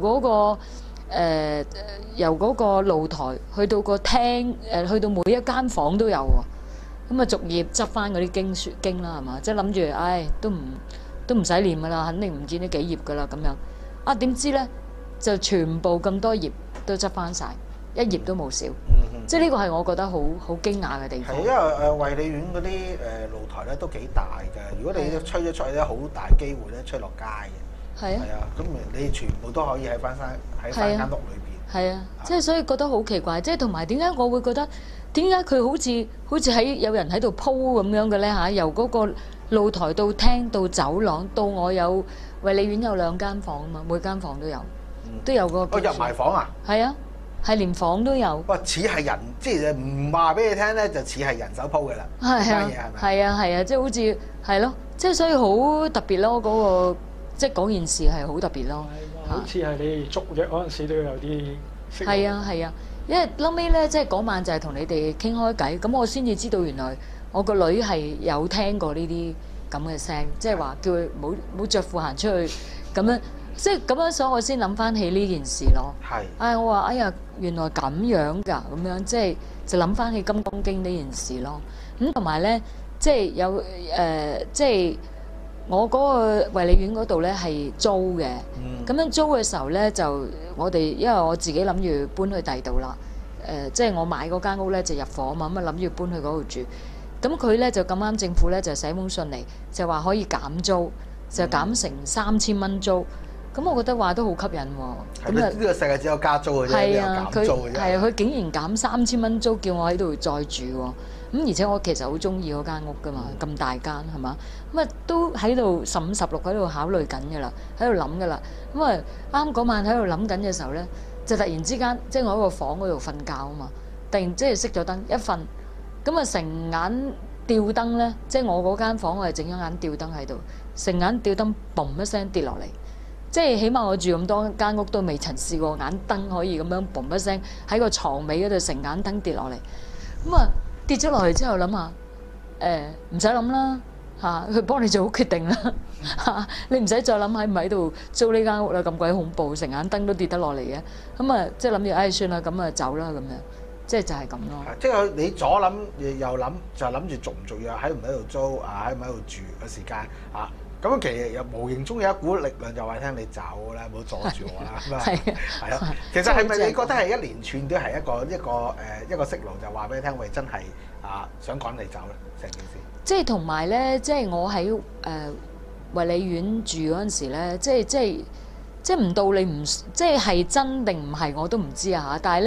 由嗰個露台去到個廳，去到每一間房都有喎。咁啊，逐頁執翻嗰啲經啦，係嘛？即係諗住，唉，都唔使念噶啦，肯定唔見呢幾頁噶啦咁樣。啊，點知咧就全部咁多頁都執翻晒，一頁都冇少。即係呢個係我覺得好驚訝嘅地方。 係因為衛理院嗰啲露台咧都幾大嘅，如果你吹咗出去咧，好大機會咧吹落街嘅。係啊，咁你全部都可以喺翻間屋裏邊。係啊， 即係所以覺得好奇怪，即係同埋點解我會覺得點解佢好似喺有人喺度鋪咁樣嘅咧嚇？由嗰個露台到廳到走廊到我有衛理院有2間房啊嘛，每間房都有個。 入埋房啊？ 係啊，係連房都有。 哇！似係人，即係唔話俾你聽咧，就似係人手鋪嘅啦。 係啊，係啊，即係好似係咯，即係所以好特別咯嗰個。即係嗰件事係好特別咯， 好似係你哋捉約嗰陣時都有啲識。係啊，因為後尾咧，即係嗰晚就係同你哋傾開偈，咁我先至知道原來我個女係有聽過呢啲咁嘅聲，即係話叫佢冇着褲行出去咁樣，即係咁樣，所以我先諗翻起呢件事咯。係。我話哎呀，原來咁樣㗎，咁樣即係就諗翻起《金剛經》呢件事咯。咁同埋咧，即係有即係。我嗰個衛理院嗰度咧係租嘅，咁樣租嘅時候咧就我哋因為我自己諗住搬去第二度啦，即係我買嗰間屋咧就入伙啊嘛，咁啊諗住搬去嗰度住，咁佢咧就咁啱政府咧就寫封信嚟，就話可以減租，就減成3000蚊租，咁我覺得話都好吸引喎。咁啊，呢個世界只有加租嘅啫，邊有減租嘅啫？ 係啊，佢竟然減3000蚊租，叫我喺度再住喎。咁而且我其實好中意嗰間屋噶嘛，咁大間係嘛？咁啊都喺度15、16喺度考慮緊㗎啦，喺度諗㗎啦。咁啊啱嗰晚喺度諗緊嘅時候咧，就突然之間即係我喺個房嗰度瞓覺啊嘛，突然即係熄咗燈一瞓，咁啊成眼吊燈咧，即係我嗰間房我係整咗眼吊燈喺度，成眼吊燈嘣一聲跌落嚟，即係起碼我住咁多間屋都未曾試過眼燈可以咁樣嘣一聲喺個床尾嗰度成眼燈跌落嚟，咁啊〜跌咗落嚟之後諗下，唔使諗啦嚇，佢幫你做好決定啦嚇，你唔使再諗喺唔喺度租呢間屋啦，咁鬼恐怖，成眼燈都跌得落嚟嘅，咁啊即係諗住，唉算啦，咁啊走啦咁樣，即係就係咁咯。 即係你左諗右諗，就諗住續唔續約，喺唔喺度租啊，喺唔喺度住嘅時間啊。咁其實又無形中有一股力量就話聽你走啦，唔好阻住我啦。係啊，其實係咪你覺得係一連串都係一個息路，就話俾你聽，喂，真係想趕你走咧，成件事。 即係同埋咧，即係我喺衛理院住嗰陣時咧，即係唔到你唔即係真定唔係我都唔知啊嚇。但係咧，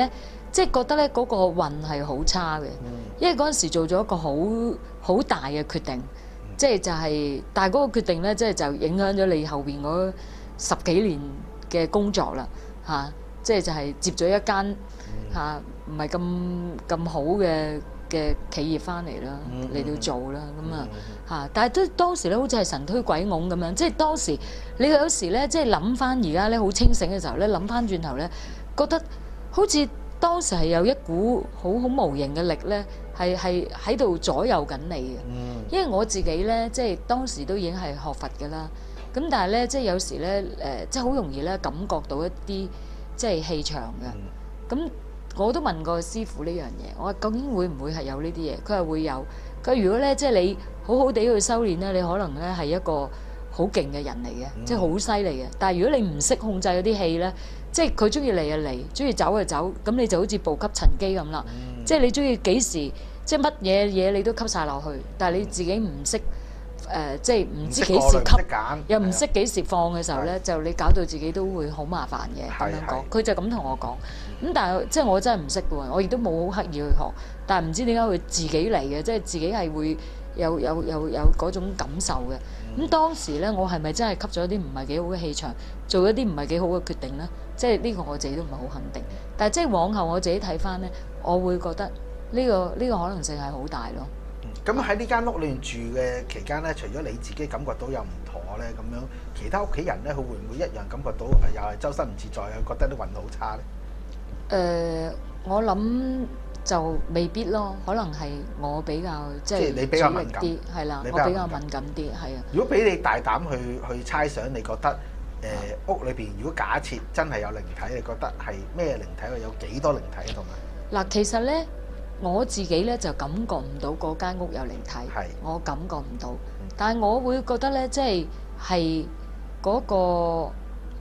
即係覺得咧嗰個運係好差嘅，因為嗰陣時做咗一個好大嘅決定，即係就係，但係嗰個決定咧，即係就影響咗你後邊嗰10幾年嘅工作啦，嚇，即係就係接咗一間嚇唔係咁好嘅企業翻嚟啦，嚟到做啦，咁啊嚇，但係都當時咧好似係神推鬼拱咁樣，即係當時你有時咧，即係諗翻而家咧好清醒嘅時候咧，諗翻轉頭咧，覺得好似當時係有一股好無形嘅力咧，係喺度左右緊你嘅。因為我自己咧，即係當時都已經係學佛嘅啦，咁但係咧，即係有時咧即係好容易咧感覺到一啲即係氣場嘅，咁。我都問過師傅呢樣嘢，我話究竟會唔會係有呢啲嘢？佢話會有。佢話如果咧，即係你好好地去修練咧，你可能咧係一個好勁嘅人嚟嘅，即係好犀利嘅。但係如果你唔識控制嗰啲氣咧，即係佢中意嚟就嚟，中意走就走，咁你就好似步吸塵機咁啦。即係你中意幾時，即係乜嘢你都吸晒落去，但係你自己唔識即係唔知幾時吸，又唔識幾時放嘅時候咧，就你搞到自己都會好麻煩嘅咁樣講。佢就咁同我講。咁但係即係我真係唔識嘅喎，我亦都冇好刻意去學，但係唔知點解佢自己嚟嘅，即係自己係會有嗰種感受嘅。咁當時咧，我係咪真係吸咗啲唔係幾好嘅氣場，做一啲唔係幾好嘅決定咧？即係呢個我自己都唔係好肯定。但係即係往後我自己睇翻咧，我會覺得呢個可能性係好大咯。 咁喺呢間屋裏面住嘅期間咧，除咗你自己感覺到有唔妥咧，咁樣其他屋企人咧，佢會唔會一樣感覺到又係周身唔自在啊？覺得啲運好差咧？ 我諗就未必咯，可能係我比較即係你比較敏感啲，係啦，我比較敏感啲，係啊。 如果俾你大膽去猜想，你覺得屋裏邊如果假設真係有靈體，你覺得係咩靈體？有幾多靈體喺度？嗱， 其實咧我自己咧就感覺唔到嗰間屋有靈體，我感覺唔到，但係我會覺得咧，即係嗰個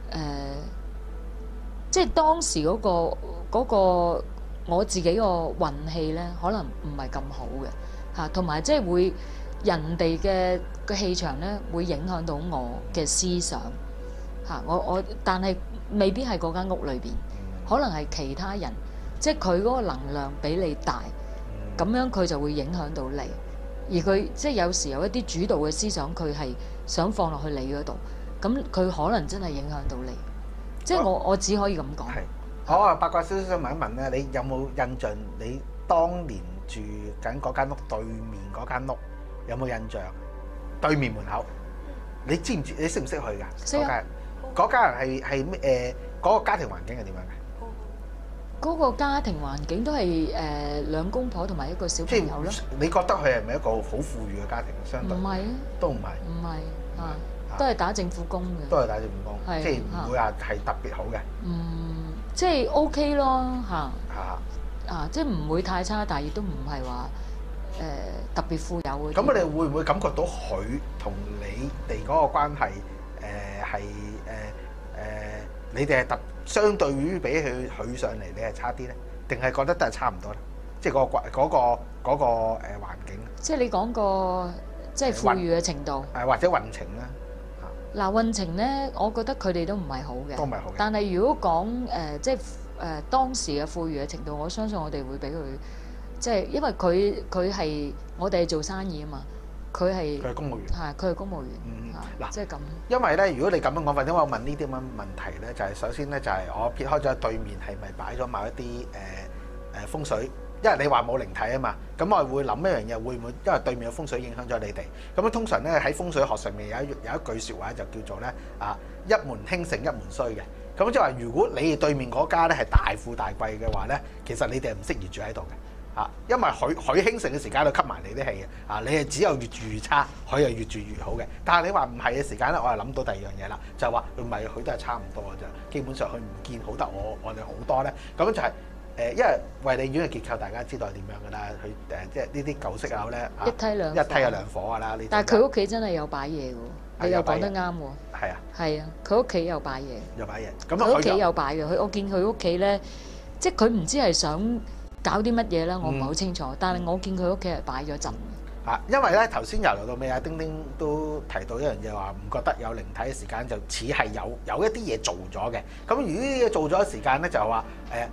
即係當時嗰個我自己個運氣咧，可能唔係咁好嘅嚇，同埋即係會人哋嘅氣場咧，會影響到我嘅思想嚇。但係未必係嗰間屋裏邊，可能係其他人，即係佢嗰個能量比你大，咁樣佢就會影響到你。而佢即係有時有一啲主導嘅思想，佢係想放落去你嗰度，咁佢可能真係影響到你。即係我只可以咁講。 我啊八卦少少想問一問咧，你有冇印象？你當年住緊嗰間屋對面嗰間屋有冇印象？對面門口，你知唔知？你識唔識去㗎？ 識啊。 嗰家人係咩？嗰個家庭環境係點樣嘅？ 嗰個家庭環境都係兩公婆同埋一個小朋友咯。 你覺得佢係咪一個好富裕嘅家庭？相對唔係，都唔係。 唔係啊，都係打政府工嘅。 都係打政府工，即係唔會話係特別好嘅。 即係 OK 咯嚇，即係唔會太差，但係亦都唔係話特別富有嘅。 咁你會唔會感覺到佢同你哋嗰個關係係你哋係相對於比佢上嚟，你係差啲咧，定係覺得都係差唔多咧？即係嗰個環境。即係你講個即係富裕嘅程度，或者運程啦。嗱，運程咧，我覺得佢哋都唔係好嘅，都唔係好嘅。但係如果講即係當時嘅富裕嘅程度，我相信我哋會俾佢，即係因為佢係我哋係做生意啊嘛，佢係公務員，佢係公務員。嗱，即係咁。因為咧，如果你咁樣講，或者我問呢啲咁嘅問題咧，就係首先咧，就係我撇開咗對面係咪擺咗某一啲風水。因為你話冇靈體啊嘛，咁我會諗一樣嘢，會唔會因為對面嘅風水影響咗你哋？咁樣通常咧喺風水學上面有一句説話就叫做咧一門興盛一門衰嘅。咁即係話，如果你哋對面嗰家咧係大富大貴嘅話咧，其實你哋係唔適宜住喺度嘅因為佢興盛嘅時間都吸埋你啲氣嘅你係只有越住越差，佢係越住越好嘅。但係你話唔係嘅時間咧，我係諗到第二樣嘢啦，就係話唔係佢都係差唔多嘅啫，基本上佢唔見好得我哋好多咧，咁就係。因為惠利院嘅結構，大家知道係點樣㗎啦。佢即係呢啲舊式樓咧，一梯有兩伙㗎啦。但係佢屋企真係有擺嘢㗎喎，你又講得啱喎。係啊，係啊，佢屋企有擺嘢。有擺嘢，咁佢屋企有擺嘅。我見佢屋企咧，即係佢唔知係想搞啲乜嘢啦，我唔係好清楚。但係我見佢屋企係擺咗陣。因為咧頭先由頭到尾，阿丁丁都提到一樣嘢，話唔覺得有靈體嘅時間，就似係有一啲嘢做咗嘅。咁如果啲嘢做咗嘅時間咧，就係話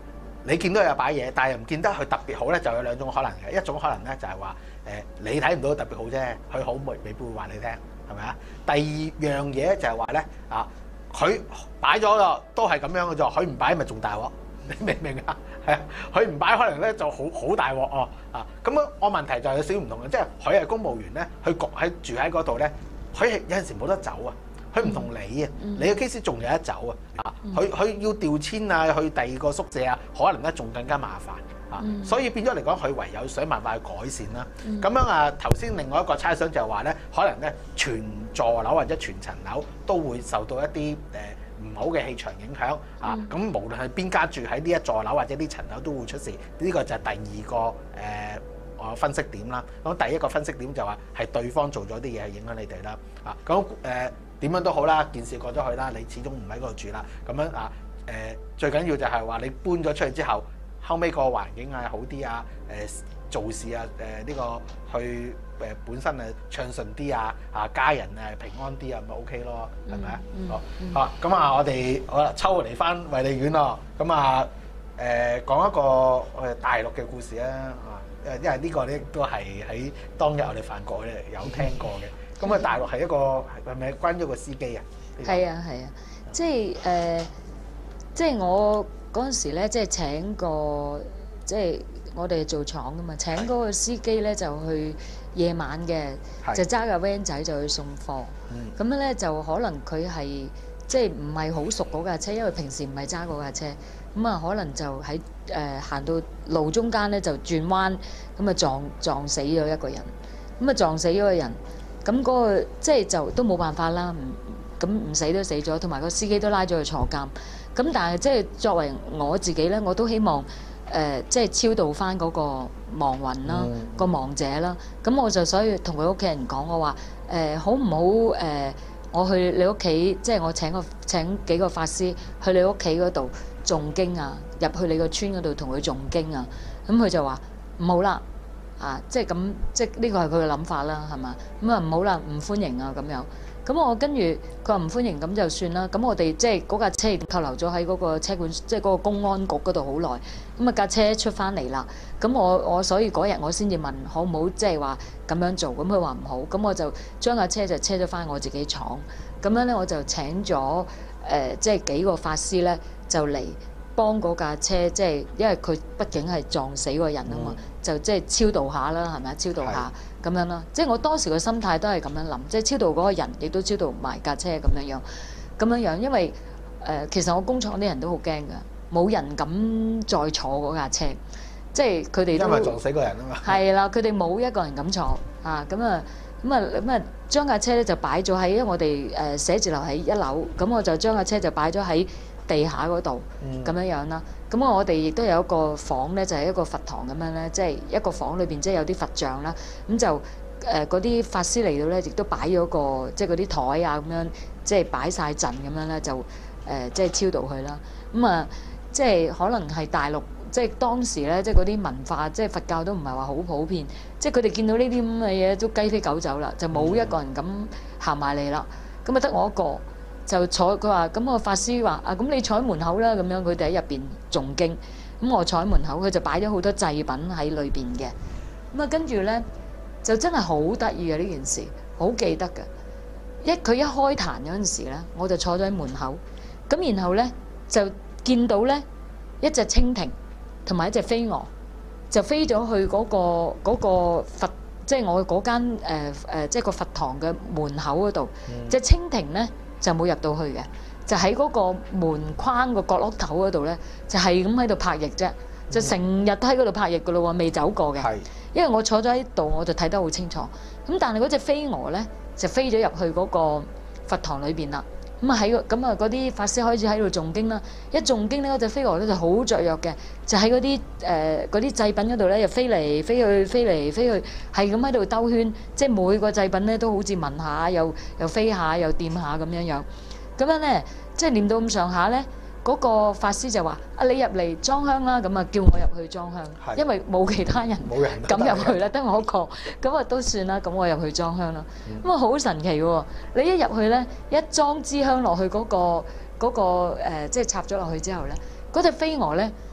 你見到有擺嘢，但係又唔見得佢特別好咧，就有兩種可能嘅。一種可能咧就係話你睇唔到特別好啫，佢好未必會話你聽，係咪啊？第二樣嘢就係話咧佢擺咗咯，都係咁樣嘅啫，佢唔擺咪仲大鑊，你明唔明啊？係啊，佢唔擺可能咧就好大鑊哦咁樣我問題就有少少唔同嘅，即係佢係公務員咧，佢焗喺住喺嗰度咧，佢係有陣時冇得走啊。佢唔同你啊，你嘅 case 仲有得走啊！佢要調遷啊，去第二個宿舍啊，可能咧仲更加麻煩啊！所以變咗嚟講，佢唯有想辦法去改善啦。咁樣頭先另外一個猜想就係話咧，可能咧全座樓或者全層樓都會受到一啲唔好嘅氣場影響啊！咁無論係邊家住喺呢一座樓或者呢層樓都會出事。呢個就係第二個分析點啦。咁第一個分析點就話係對方做咗啲嘢係影響你哋啦。咁點樣都好啦，件事過咗去啦，你始終唔喺嗰度住啦。咁樣最緊要就係話你搬咗出去之後，後尾個環境好啲啊，做事呢個去本身暢順啲家人平安啲咪 OK 咯，係咪啊？好咁我哋好啦，抽離翻衛理院咯。咁講一個大陸嘅故事啊，因為呢個咧都係喺當日我哋飯局咧有聽過嘅。咁大陸係一個係咪關於一個司機啊？ 係啊，即係我嗰陣時咧，即係請個即係我哋做廠噶嘛，請嗰個司機咧就去夜晚嘅，就揸架 van 仔就去送貨。咁樣咧就可能佢係即係唔係好熟嗰架車，因為平時唔係揸嗰架車。咁可能就喺行到路中間咧就轉彎，咁撞死咗一個人。咁撞死咗個人。咁嗰個即係就都冇辦法啦，咁唔死都死咗，同埋個司機都拉咗去坐監。咁但係即係作為我自己咧，我都希望即係超度翻嗰個亡魂啦，個亡者啦。咁我就所以同佢屋企人講，我話好唔好我去你屋企，即係我請幾個法師去你屋企嗰度誦經啊，入去你個村嗰度同佢誦經啊。咁佢就話唔好啦。即係咁，即係呢個係佢嘅諗法啦，係嘛？咁唔好啦，唔歡迎啊咁樣。咁我跟住佢話唔歡迎，咁就算啦。咁我哋即係嗰架車扣留咗喺嗰個車管，即係嗰個公安局嗰度好耐。咁架車出翻嚟啦。咁我所以嗰日我先至問可唔好即係話咁樣做。咁佢話唔好。咁我就將架車就車咗翻我自己廠。咁樣咧我就請咗即係幾個法師咧就嚟幫嗰架車，即係因為佢畢竟係撞死個人啊嘛。就即係超度下啦，係咪啊？超度下咁樣啦，即係我當時嘅心態都係咁樣諗，即係超度嗰個人，亦都超度埋架車咁樣，因為其實我工廠啲人都好驚㗎，冇人敢再坐嗰架車，即係佢哋都因為撞死個人啊嘛。 係啦，佢哋冇一個人敢坐咁啊，將架車咧就擺咗喺，因為我哋寫字樓喺1樓，咁我就將架車就擺咗喺地下嗰度咁樣啦。咁我哋亦都有一個房咧，就係一個佛堂咁樣咧，即係一個房裏邊即係有啲佛像啦。咁就嗰啲法師嚟到咧，亦都擺咗個即係嗰啲台啊咁樣，即係擺晒陣咁樣咧，就即係超度佢啦。咁即係可能係大陸即係當時咧，即係嗰啲文化，即係佛教都唔係話好普遍，即係佢哋見到呢啲咁嘅嘢都雞飛狗走啦，就冇一個人敢行埋嚟啦。咁得我一個。就坐，佢話咁個法師話咁你坐喺門口啦，咁樣佢哋喺入邊誦經，咁我坐喺門口，佢就擺咗好多祭品喺裏邊嘅。跟住咧就真係好得意嘅呢件事，好記得嘅。佢一開壇嗰陣時咧，我就坐咗喺門口，咁然後咧就見到咧一隻蜻蜓同埋一隻飛蛾就飛咗去嗰個佛，即係我嗰間即係個佛堂嘅門口嗰度。隻蜻蜓咧就冇入到去嘅，就喺嗰個門框個角落頭嗰度咧，就係咁喺度拍翼啫，就成日都喺嗰度拍翼噶咯喎，未走過嘅。因為我坐咗喺度，我就睇得好清楚。咁但係嗰隻飛蛾咧就飛咗入去嗰個佛堂裏邊啦。嗰啲法師開始喺度誦經啦。一誦經咧，嗰隻飛蛾咧就好雀躍嘅，就喺嗰啲祭品嗰度咧，又飛嚟飛去，飛嚟飛去，係咁喺度兜圈。即係每個祭品咧都好似聞下，又飛下，又掂下咁樣樣。咁樣咧，即係念到咁上下咧，嗰個法師就話：你入嚟裝香啦，咁叫我入去裝香，因為冇其他人敢入去啦，得我一個，咁都算啦，咁我入去裝香啦。咁好神奇喎！你一入去咧，一裝支香落去嗰個即係插咗落去之後咧，嗰隻飛蛾咧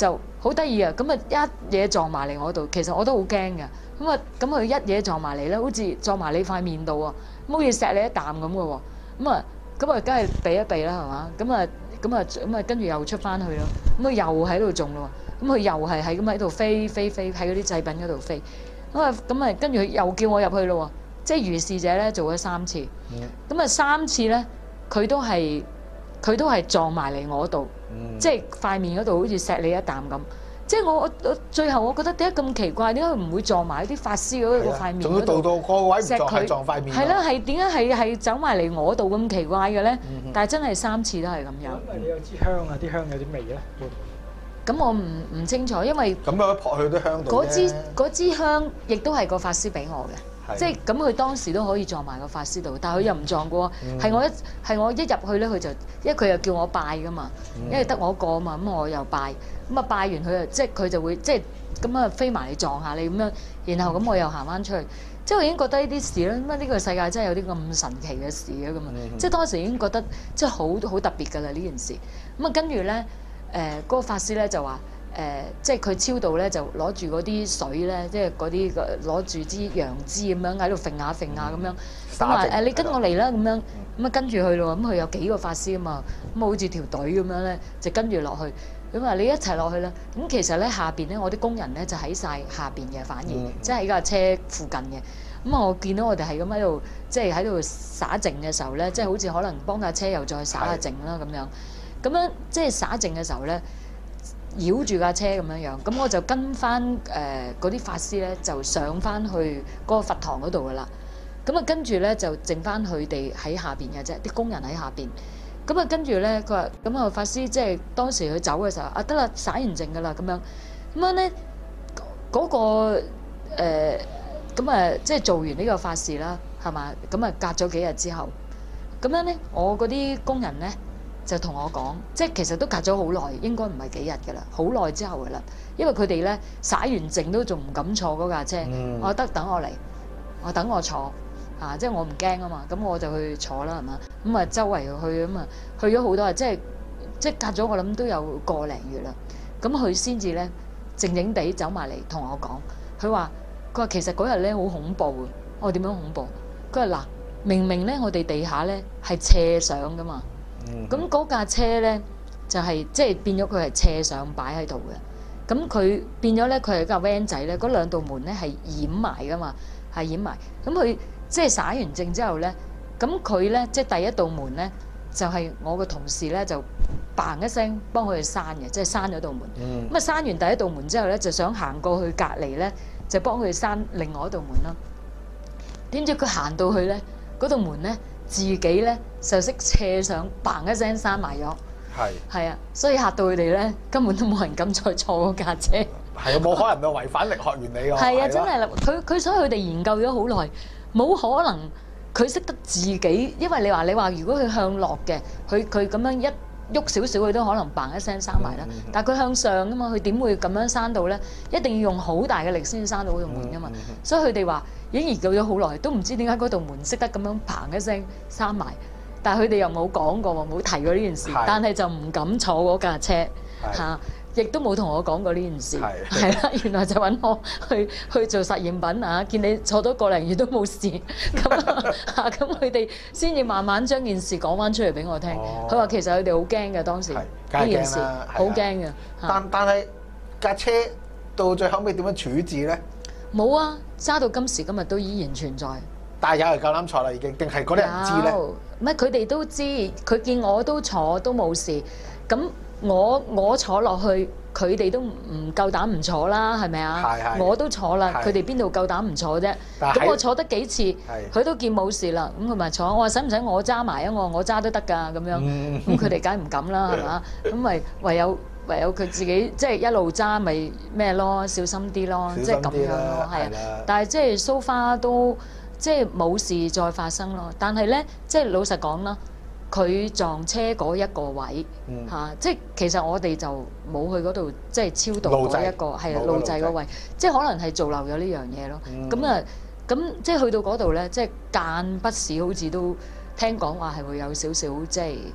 就好得意啊！咁啊一嘢撞埋嚟我度，其實我都好驚嘅。咁佢一嘢撞埋嚟咧，好似撞埋你塊面度喎，咁好似錫你一啖咁嘅喎。咁啊，梗係避一避啦，係嘛？咁啊，跟住又出翻去咯。咁佢又喺度中咯喎。咁佢又係咁喺度飛喺嗰啲製品嗰度飛。咁啊，跟住佢又叫我入去咯喎。即係如是者咧做咗3次。咁啊3次咧，佢都係撞埋嚟我度，即係塊面嗰度好似錫你一啖咁。即係我最後我覺得點解咁奇怪？點解佢唔會撞埋啲法師嗰個塊面嗰度？ 仲要到個位唔撞係撞塊面。 係啦，係點解係走埋嚟我度咁奇怪嘅咧？但係真係3次都係咁樣。 因為你有支香啊，啲香有啲味咧。 咁我唔清楚，因為咁樣撲去啲香度啫。 嗰支香亦都係個法師俾我嘅，即係咁佢當時都可以撞埋個法師度，但係佢又唔撞過。係我一入去咧，佢就因為佢又叫我拜噶嘛，因為得我一個啊嘛，咁我又拜。咁啊拜完佢啊，即係佢就會即係咁啊飛埋嚟撞下你咁樣，然後咁我又行翻出去，即係我已經覺得呢啲事咧，乜呢個世界真係有啲咁神奇嘅事嘅咁啊！即係當時已經覺得即係好特別㗎啦呢件事。咁啊跟住咧嗰個法師咧就話即係佢超度咧就攞住嗰啲水咧，即係嗰啲攞住支楊枝咁樣喺度揈下揈下咁樣，咁話你跟我嚟啦咁樣，咁啊跟住去咯，咁佢有幾個法師啊嘛，咁好似條隊咁樣咧就跟住落去。咁啊，你一齊落去啦！咁其實咧下邊咧，我啲工人咧就喺晒下邊嘅，反而即係喺架車附近嘅。咁啊，我見到我哋係咁喺度，即係喺度灑淨嘅時候咧，即係好似可能幫架車又再灑下淨啦咁樣。咁樣即係灑淨嘅時候咧，繞住架車咁樣樣。咁我就跟翻嗰啲法師咧，就上翻去嗰個佛堂嗰度噶啦。咁啊，跟住咧就剩翻佢哋喺下邊嘅啫，啲工人喺下邊。咁啊，跟住咧，佢話：咁啊，法師即係當時佢走嘅時候，啊得啦，灑完淨噶啦，咁樣咧，嗰個咁啊，即係做完呢個法事啦，係嘛？咁啊，隔咗幾日之後，咁樣咧，我嗰啲工人咧就同我講，即係其實都隔咗好耐，應該唔係幾日噶啦，好耐之後噶啦，因為佢哋咧灑完淨都仲唔敢坐嗰架車，我得等我嚟，我等我坐。即係我唔驚啊嘛，咁我就去坐啦，係嘛？咁啊周圍去咁啊，去咗好多日，即係隔咗我諗都有個零月啦。咁佢先至咧靜靜地走埋嚟同我講，佢話其實嗰日咧好恐怖啊！我話點樣恐怖？佢話嗱，明明咧我哋地下咧係斜上噶嘛，咁嗰架車咧就係即係變咗佢係斜上擺喺度嘅。咁佢變咗咧，佢係架 van 仔咧，嗰兩道門咧係掩埋噶嘛，係掩埋。咁佢即係灑完淨之後咧，咁佢咧即係第一道門咧，就係我個同事咧就嘭一聲幫佢哋閂嘅，即係閂咗道門。咁啊閂完第一道門之後咧，就想行過去隔離咧，就幫佢哋閂另外一道門啦。點知佢行到去咧，嗰道門咧自己咧就識斜上嘭一聲閂埋咗。係啊，所以嚇到佢哋咧，根本都冇人敢再坐嗰架車。 係啊，冇可能嘅違反力學原理㗎。 係啊，真係啦，佢所以佢哋研究咗好耐。冇可能佢識得自己，因為你話如果佢向落嘅，佢咁樣一喐少少，佢都可能嘭一聲閂埋啦。但係佢向上㗎嘛，佢點會咁樣閂到咧？一定要用好大嘅力先閂到嗰道門㗎嘛。所以佢哋話已經研究咗好耐，都唔知點解嗰道門識得咁樣嘭一聲閂埋。但係佢哋又冇講過喎，冇提過呢件事，但係就唔敢坐嗰架車嚇。亦都冇同我講過呢件事，係啦，原來就揾我去做實驗品啊！見你坐咗個零月都冇事，咁佢哋先至慢慢將件事講翻出嚟俾我聽。佢話其實佢哋好驚嘅當時呢件事，好驚嘅。 但係架車到最後尾點樣處置咧？ 冇啊，揸到今時今日都依然存在。 但係有人夠膽坐啦，已經定係嗰啲人唔知咧？ 唔係佢哋都知，佢見我都坐都冇事，咁。我坐落去，佢哋都唔夠膽唔坐啦，係咪啊？我都坐啦，佢哋邊度夠膽唔坐啫？咁我坐得幾次，佢都見冇事啦，咁佢咪坐。我話使唔使我揸埋啊？我揸都得㗎咁樣，咁佢哋梗係唔敢啦，係嘛？咁咪唯有佢自己即係一路揸咪咩咯，小心啲咯，即係咁樣咯，係啊。但係即係 so far 都即係冇事再發生咯。但係咧，即係老實講啦。佢撞車嗰一個位即係其實我哋就冇去嗰度，即係超度嗰一個係路祭嗰位，即係可能係做漏咗呢樣嘢咯。咁即係去到嗰度咧，即係間不時好似都聽講話係會有少少即係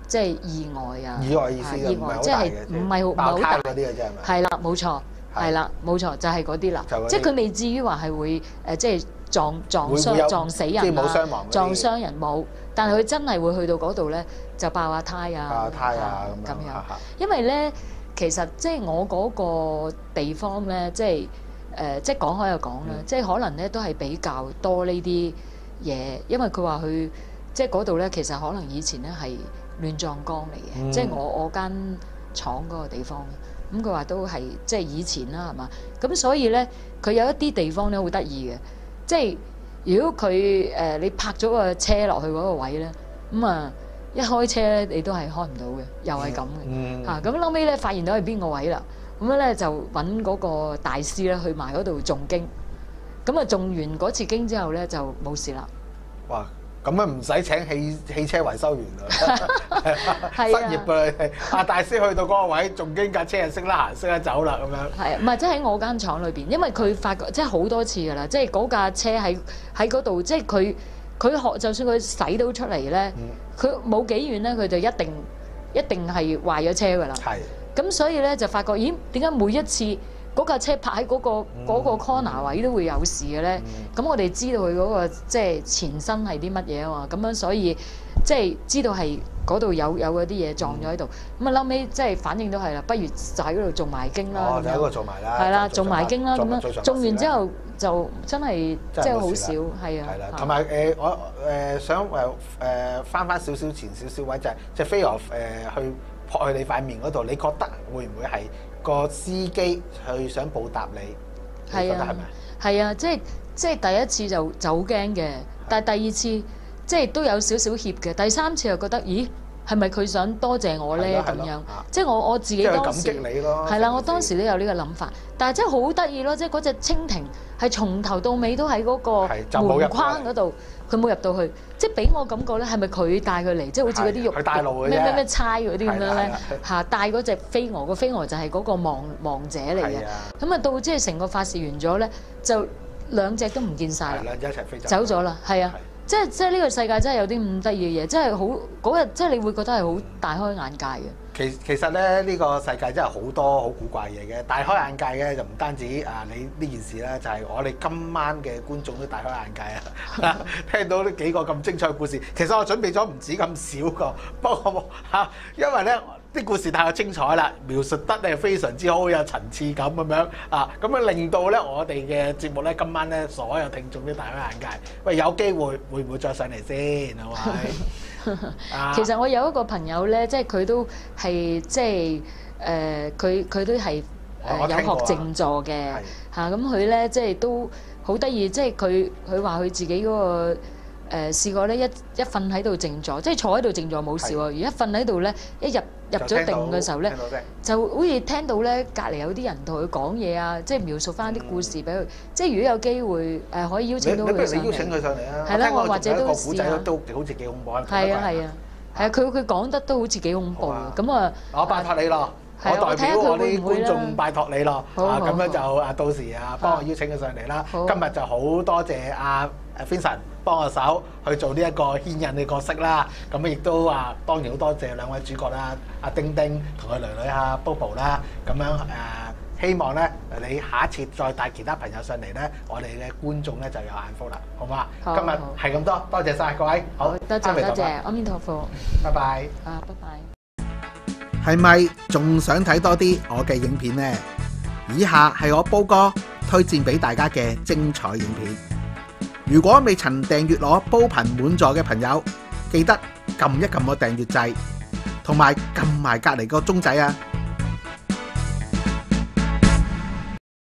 即係意外啊。 意外意思就唔係好大嘅， 唔係好爆胎大嗰啲嘅啫係咪？ 係啦，冇錯，係啦，冇錯，就係嗰啲啦。即係佢未至於話係會即係撞死人即係冇傷亡嗰啲撞傷人冇，但係佢真係會去到嗰度咧就爆下胎啊咁樣。因為咧，其實即係我嗰個地方咧，即係講開又講啦，即係可能咧都係比較多呢啲嘢，因為佢話佢即係嗰度咧，其實可能以前咧係亂葬崗嚟嘅，即係我間廠嗰個地方。咁佢話都係即係以前啦，係嘛？咁所以咧，佢有一啲地方咧好得意嘅，即係如果佢你泊咗個車落去嗰個位咧，咁啊一開車咧你都係開唔到嘅，又係咁嘅嚇。咁後尾咧發現到係邊個位啦，咁樣咧就揾嗰個大師咧去埋嗰度誦經，咁啊誦完嗰次經之後咧就冇事啦。 哇！咁啊唔使請汽車維修員啦，失業㗎啦！大師去到嗰個位，仲經架車就識得行識得走啦咁樣。 係唔係即係喺我間廠裏邊？因為佢發覺即係好多次㗎啦，即係嗰架車喺嗰度，即係佢學就算佢駛到出嚟咧，佢冇幾遠咧，佢就一定係壞咗車㗎啦。係。咁所以咧就發覺，咦？點解每一次嗰架車泊喺嗰個 corner 位都會有事嘅咧？咁我哋知道佢嗰個即係前身係啲乜嘢啊嘛，咁樣所以即係知道係嗰度有嗰啲嘢撞咗喺度。咁啊後尾即係反應都係啦，不如就喺嗰度做埋經啦。 哦，就喺嗰度做埋啦。 係啦，做埋經啦，咁樣做完之後就真係即係好少，係啊。 係啦，同埋我想翻少少前少少位就係即係飛蛾去撲去你塊面嗰度，你覺得會唔會係個司機去想報答你？你覺得係咪？係啊，即係第一次就好驚嘅，但係第二次即係都有少少怯嘅，第三次又覺得咦係咪佢想多謝我咧咁樣？即係我自己當時係啦，我當時都有呢個諗法，但係真係好得意咯！即係嗰隻蜻蜓係從頭到尾都喺嗰個門框嗰度，佢冇入到去，即係俾我感覺咧係咪佢帶佢嚟？即係好似嗰啲肉咩差嗰啲咁樣咧嚇，帶嗰隻飛蛾，個飛蛾就係嗰個亡者嚟嘅。咁啊到即係成個法事完咗咧，就兩隻都唔見晒啦， 一齊飛走咗啦，係啊！即係呢個世界真係有啲咁得意嘅嘢，真係好嗰日，即係你會覺得係好大開眼界嘅。 其實咧，呢個世界真係好多好古怪嘢嘅。大開眼界嘅就唔單止你呢件事啦，就係我哋今晚嘅觀眾都大開眼界啊！聽到呢幾個咁精彩嘅故事，其實我準備咗唔止咁少個，不過因為咧啲故事太過精彩啦，描述得咧非常之好，有層次感咁樣咁樣令到咧我哋嘅節目咧今晚咧所有聽眾都大開眼界。喂，有機會會唔會再上嚟先？係咪？ 其實我有一個朋友咧，即係佢都係即係佢都係有學靜坐嘅嚇，咁佢咧即係都好得意，即係佢話佢自己嗰個試過咧一瞓喺度靜坐，即係坐喺度靜坐冇事喎，而一瞓喺度咧一入咗定嘅時候咧，就好似聽到咧隔離有啲人同佢講嘢啊，即係描述翻啲故事俾佢。即係如果有機會可以邀請到佢上嚟， 你邀請佢上嚟啊！ 係啦，我或者都試下。 都好似幾恐怖啊！ 係啊係啊，佢講得都好似幾恐怖啊！咁啊， 我拜託你咯，我代表我啲觀眾拜託你咯。咁樣就到時幫我邀請佢上嚟啦。今日就好多謝阿 Vincent 幫我手去做呢一個牽引嘅角色啦，咁亦都當然好多謝兩位主角啦，阿丁丁同佢女女Bobo 啦，咁樣希望咧你下一次再帶其他朋友上嚟咧，我哋嘅觀眾咧就有眼福啦，好唔好啊？今日係咁多，多謝晒各位，好， 多謝，阿彌陀佛， 拜拜， 拜拜。 係咪仲想睇多啲我嘅影片呢？以下係我煲哥推薦俾大家嘅精彩影片。如果未曾訂閱我煲頻滿座嘅朋友，記得撳一撳個訂閱掣，同埋撳埋隔離個鐘仔啊！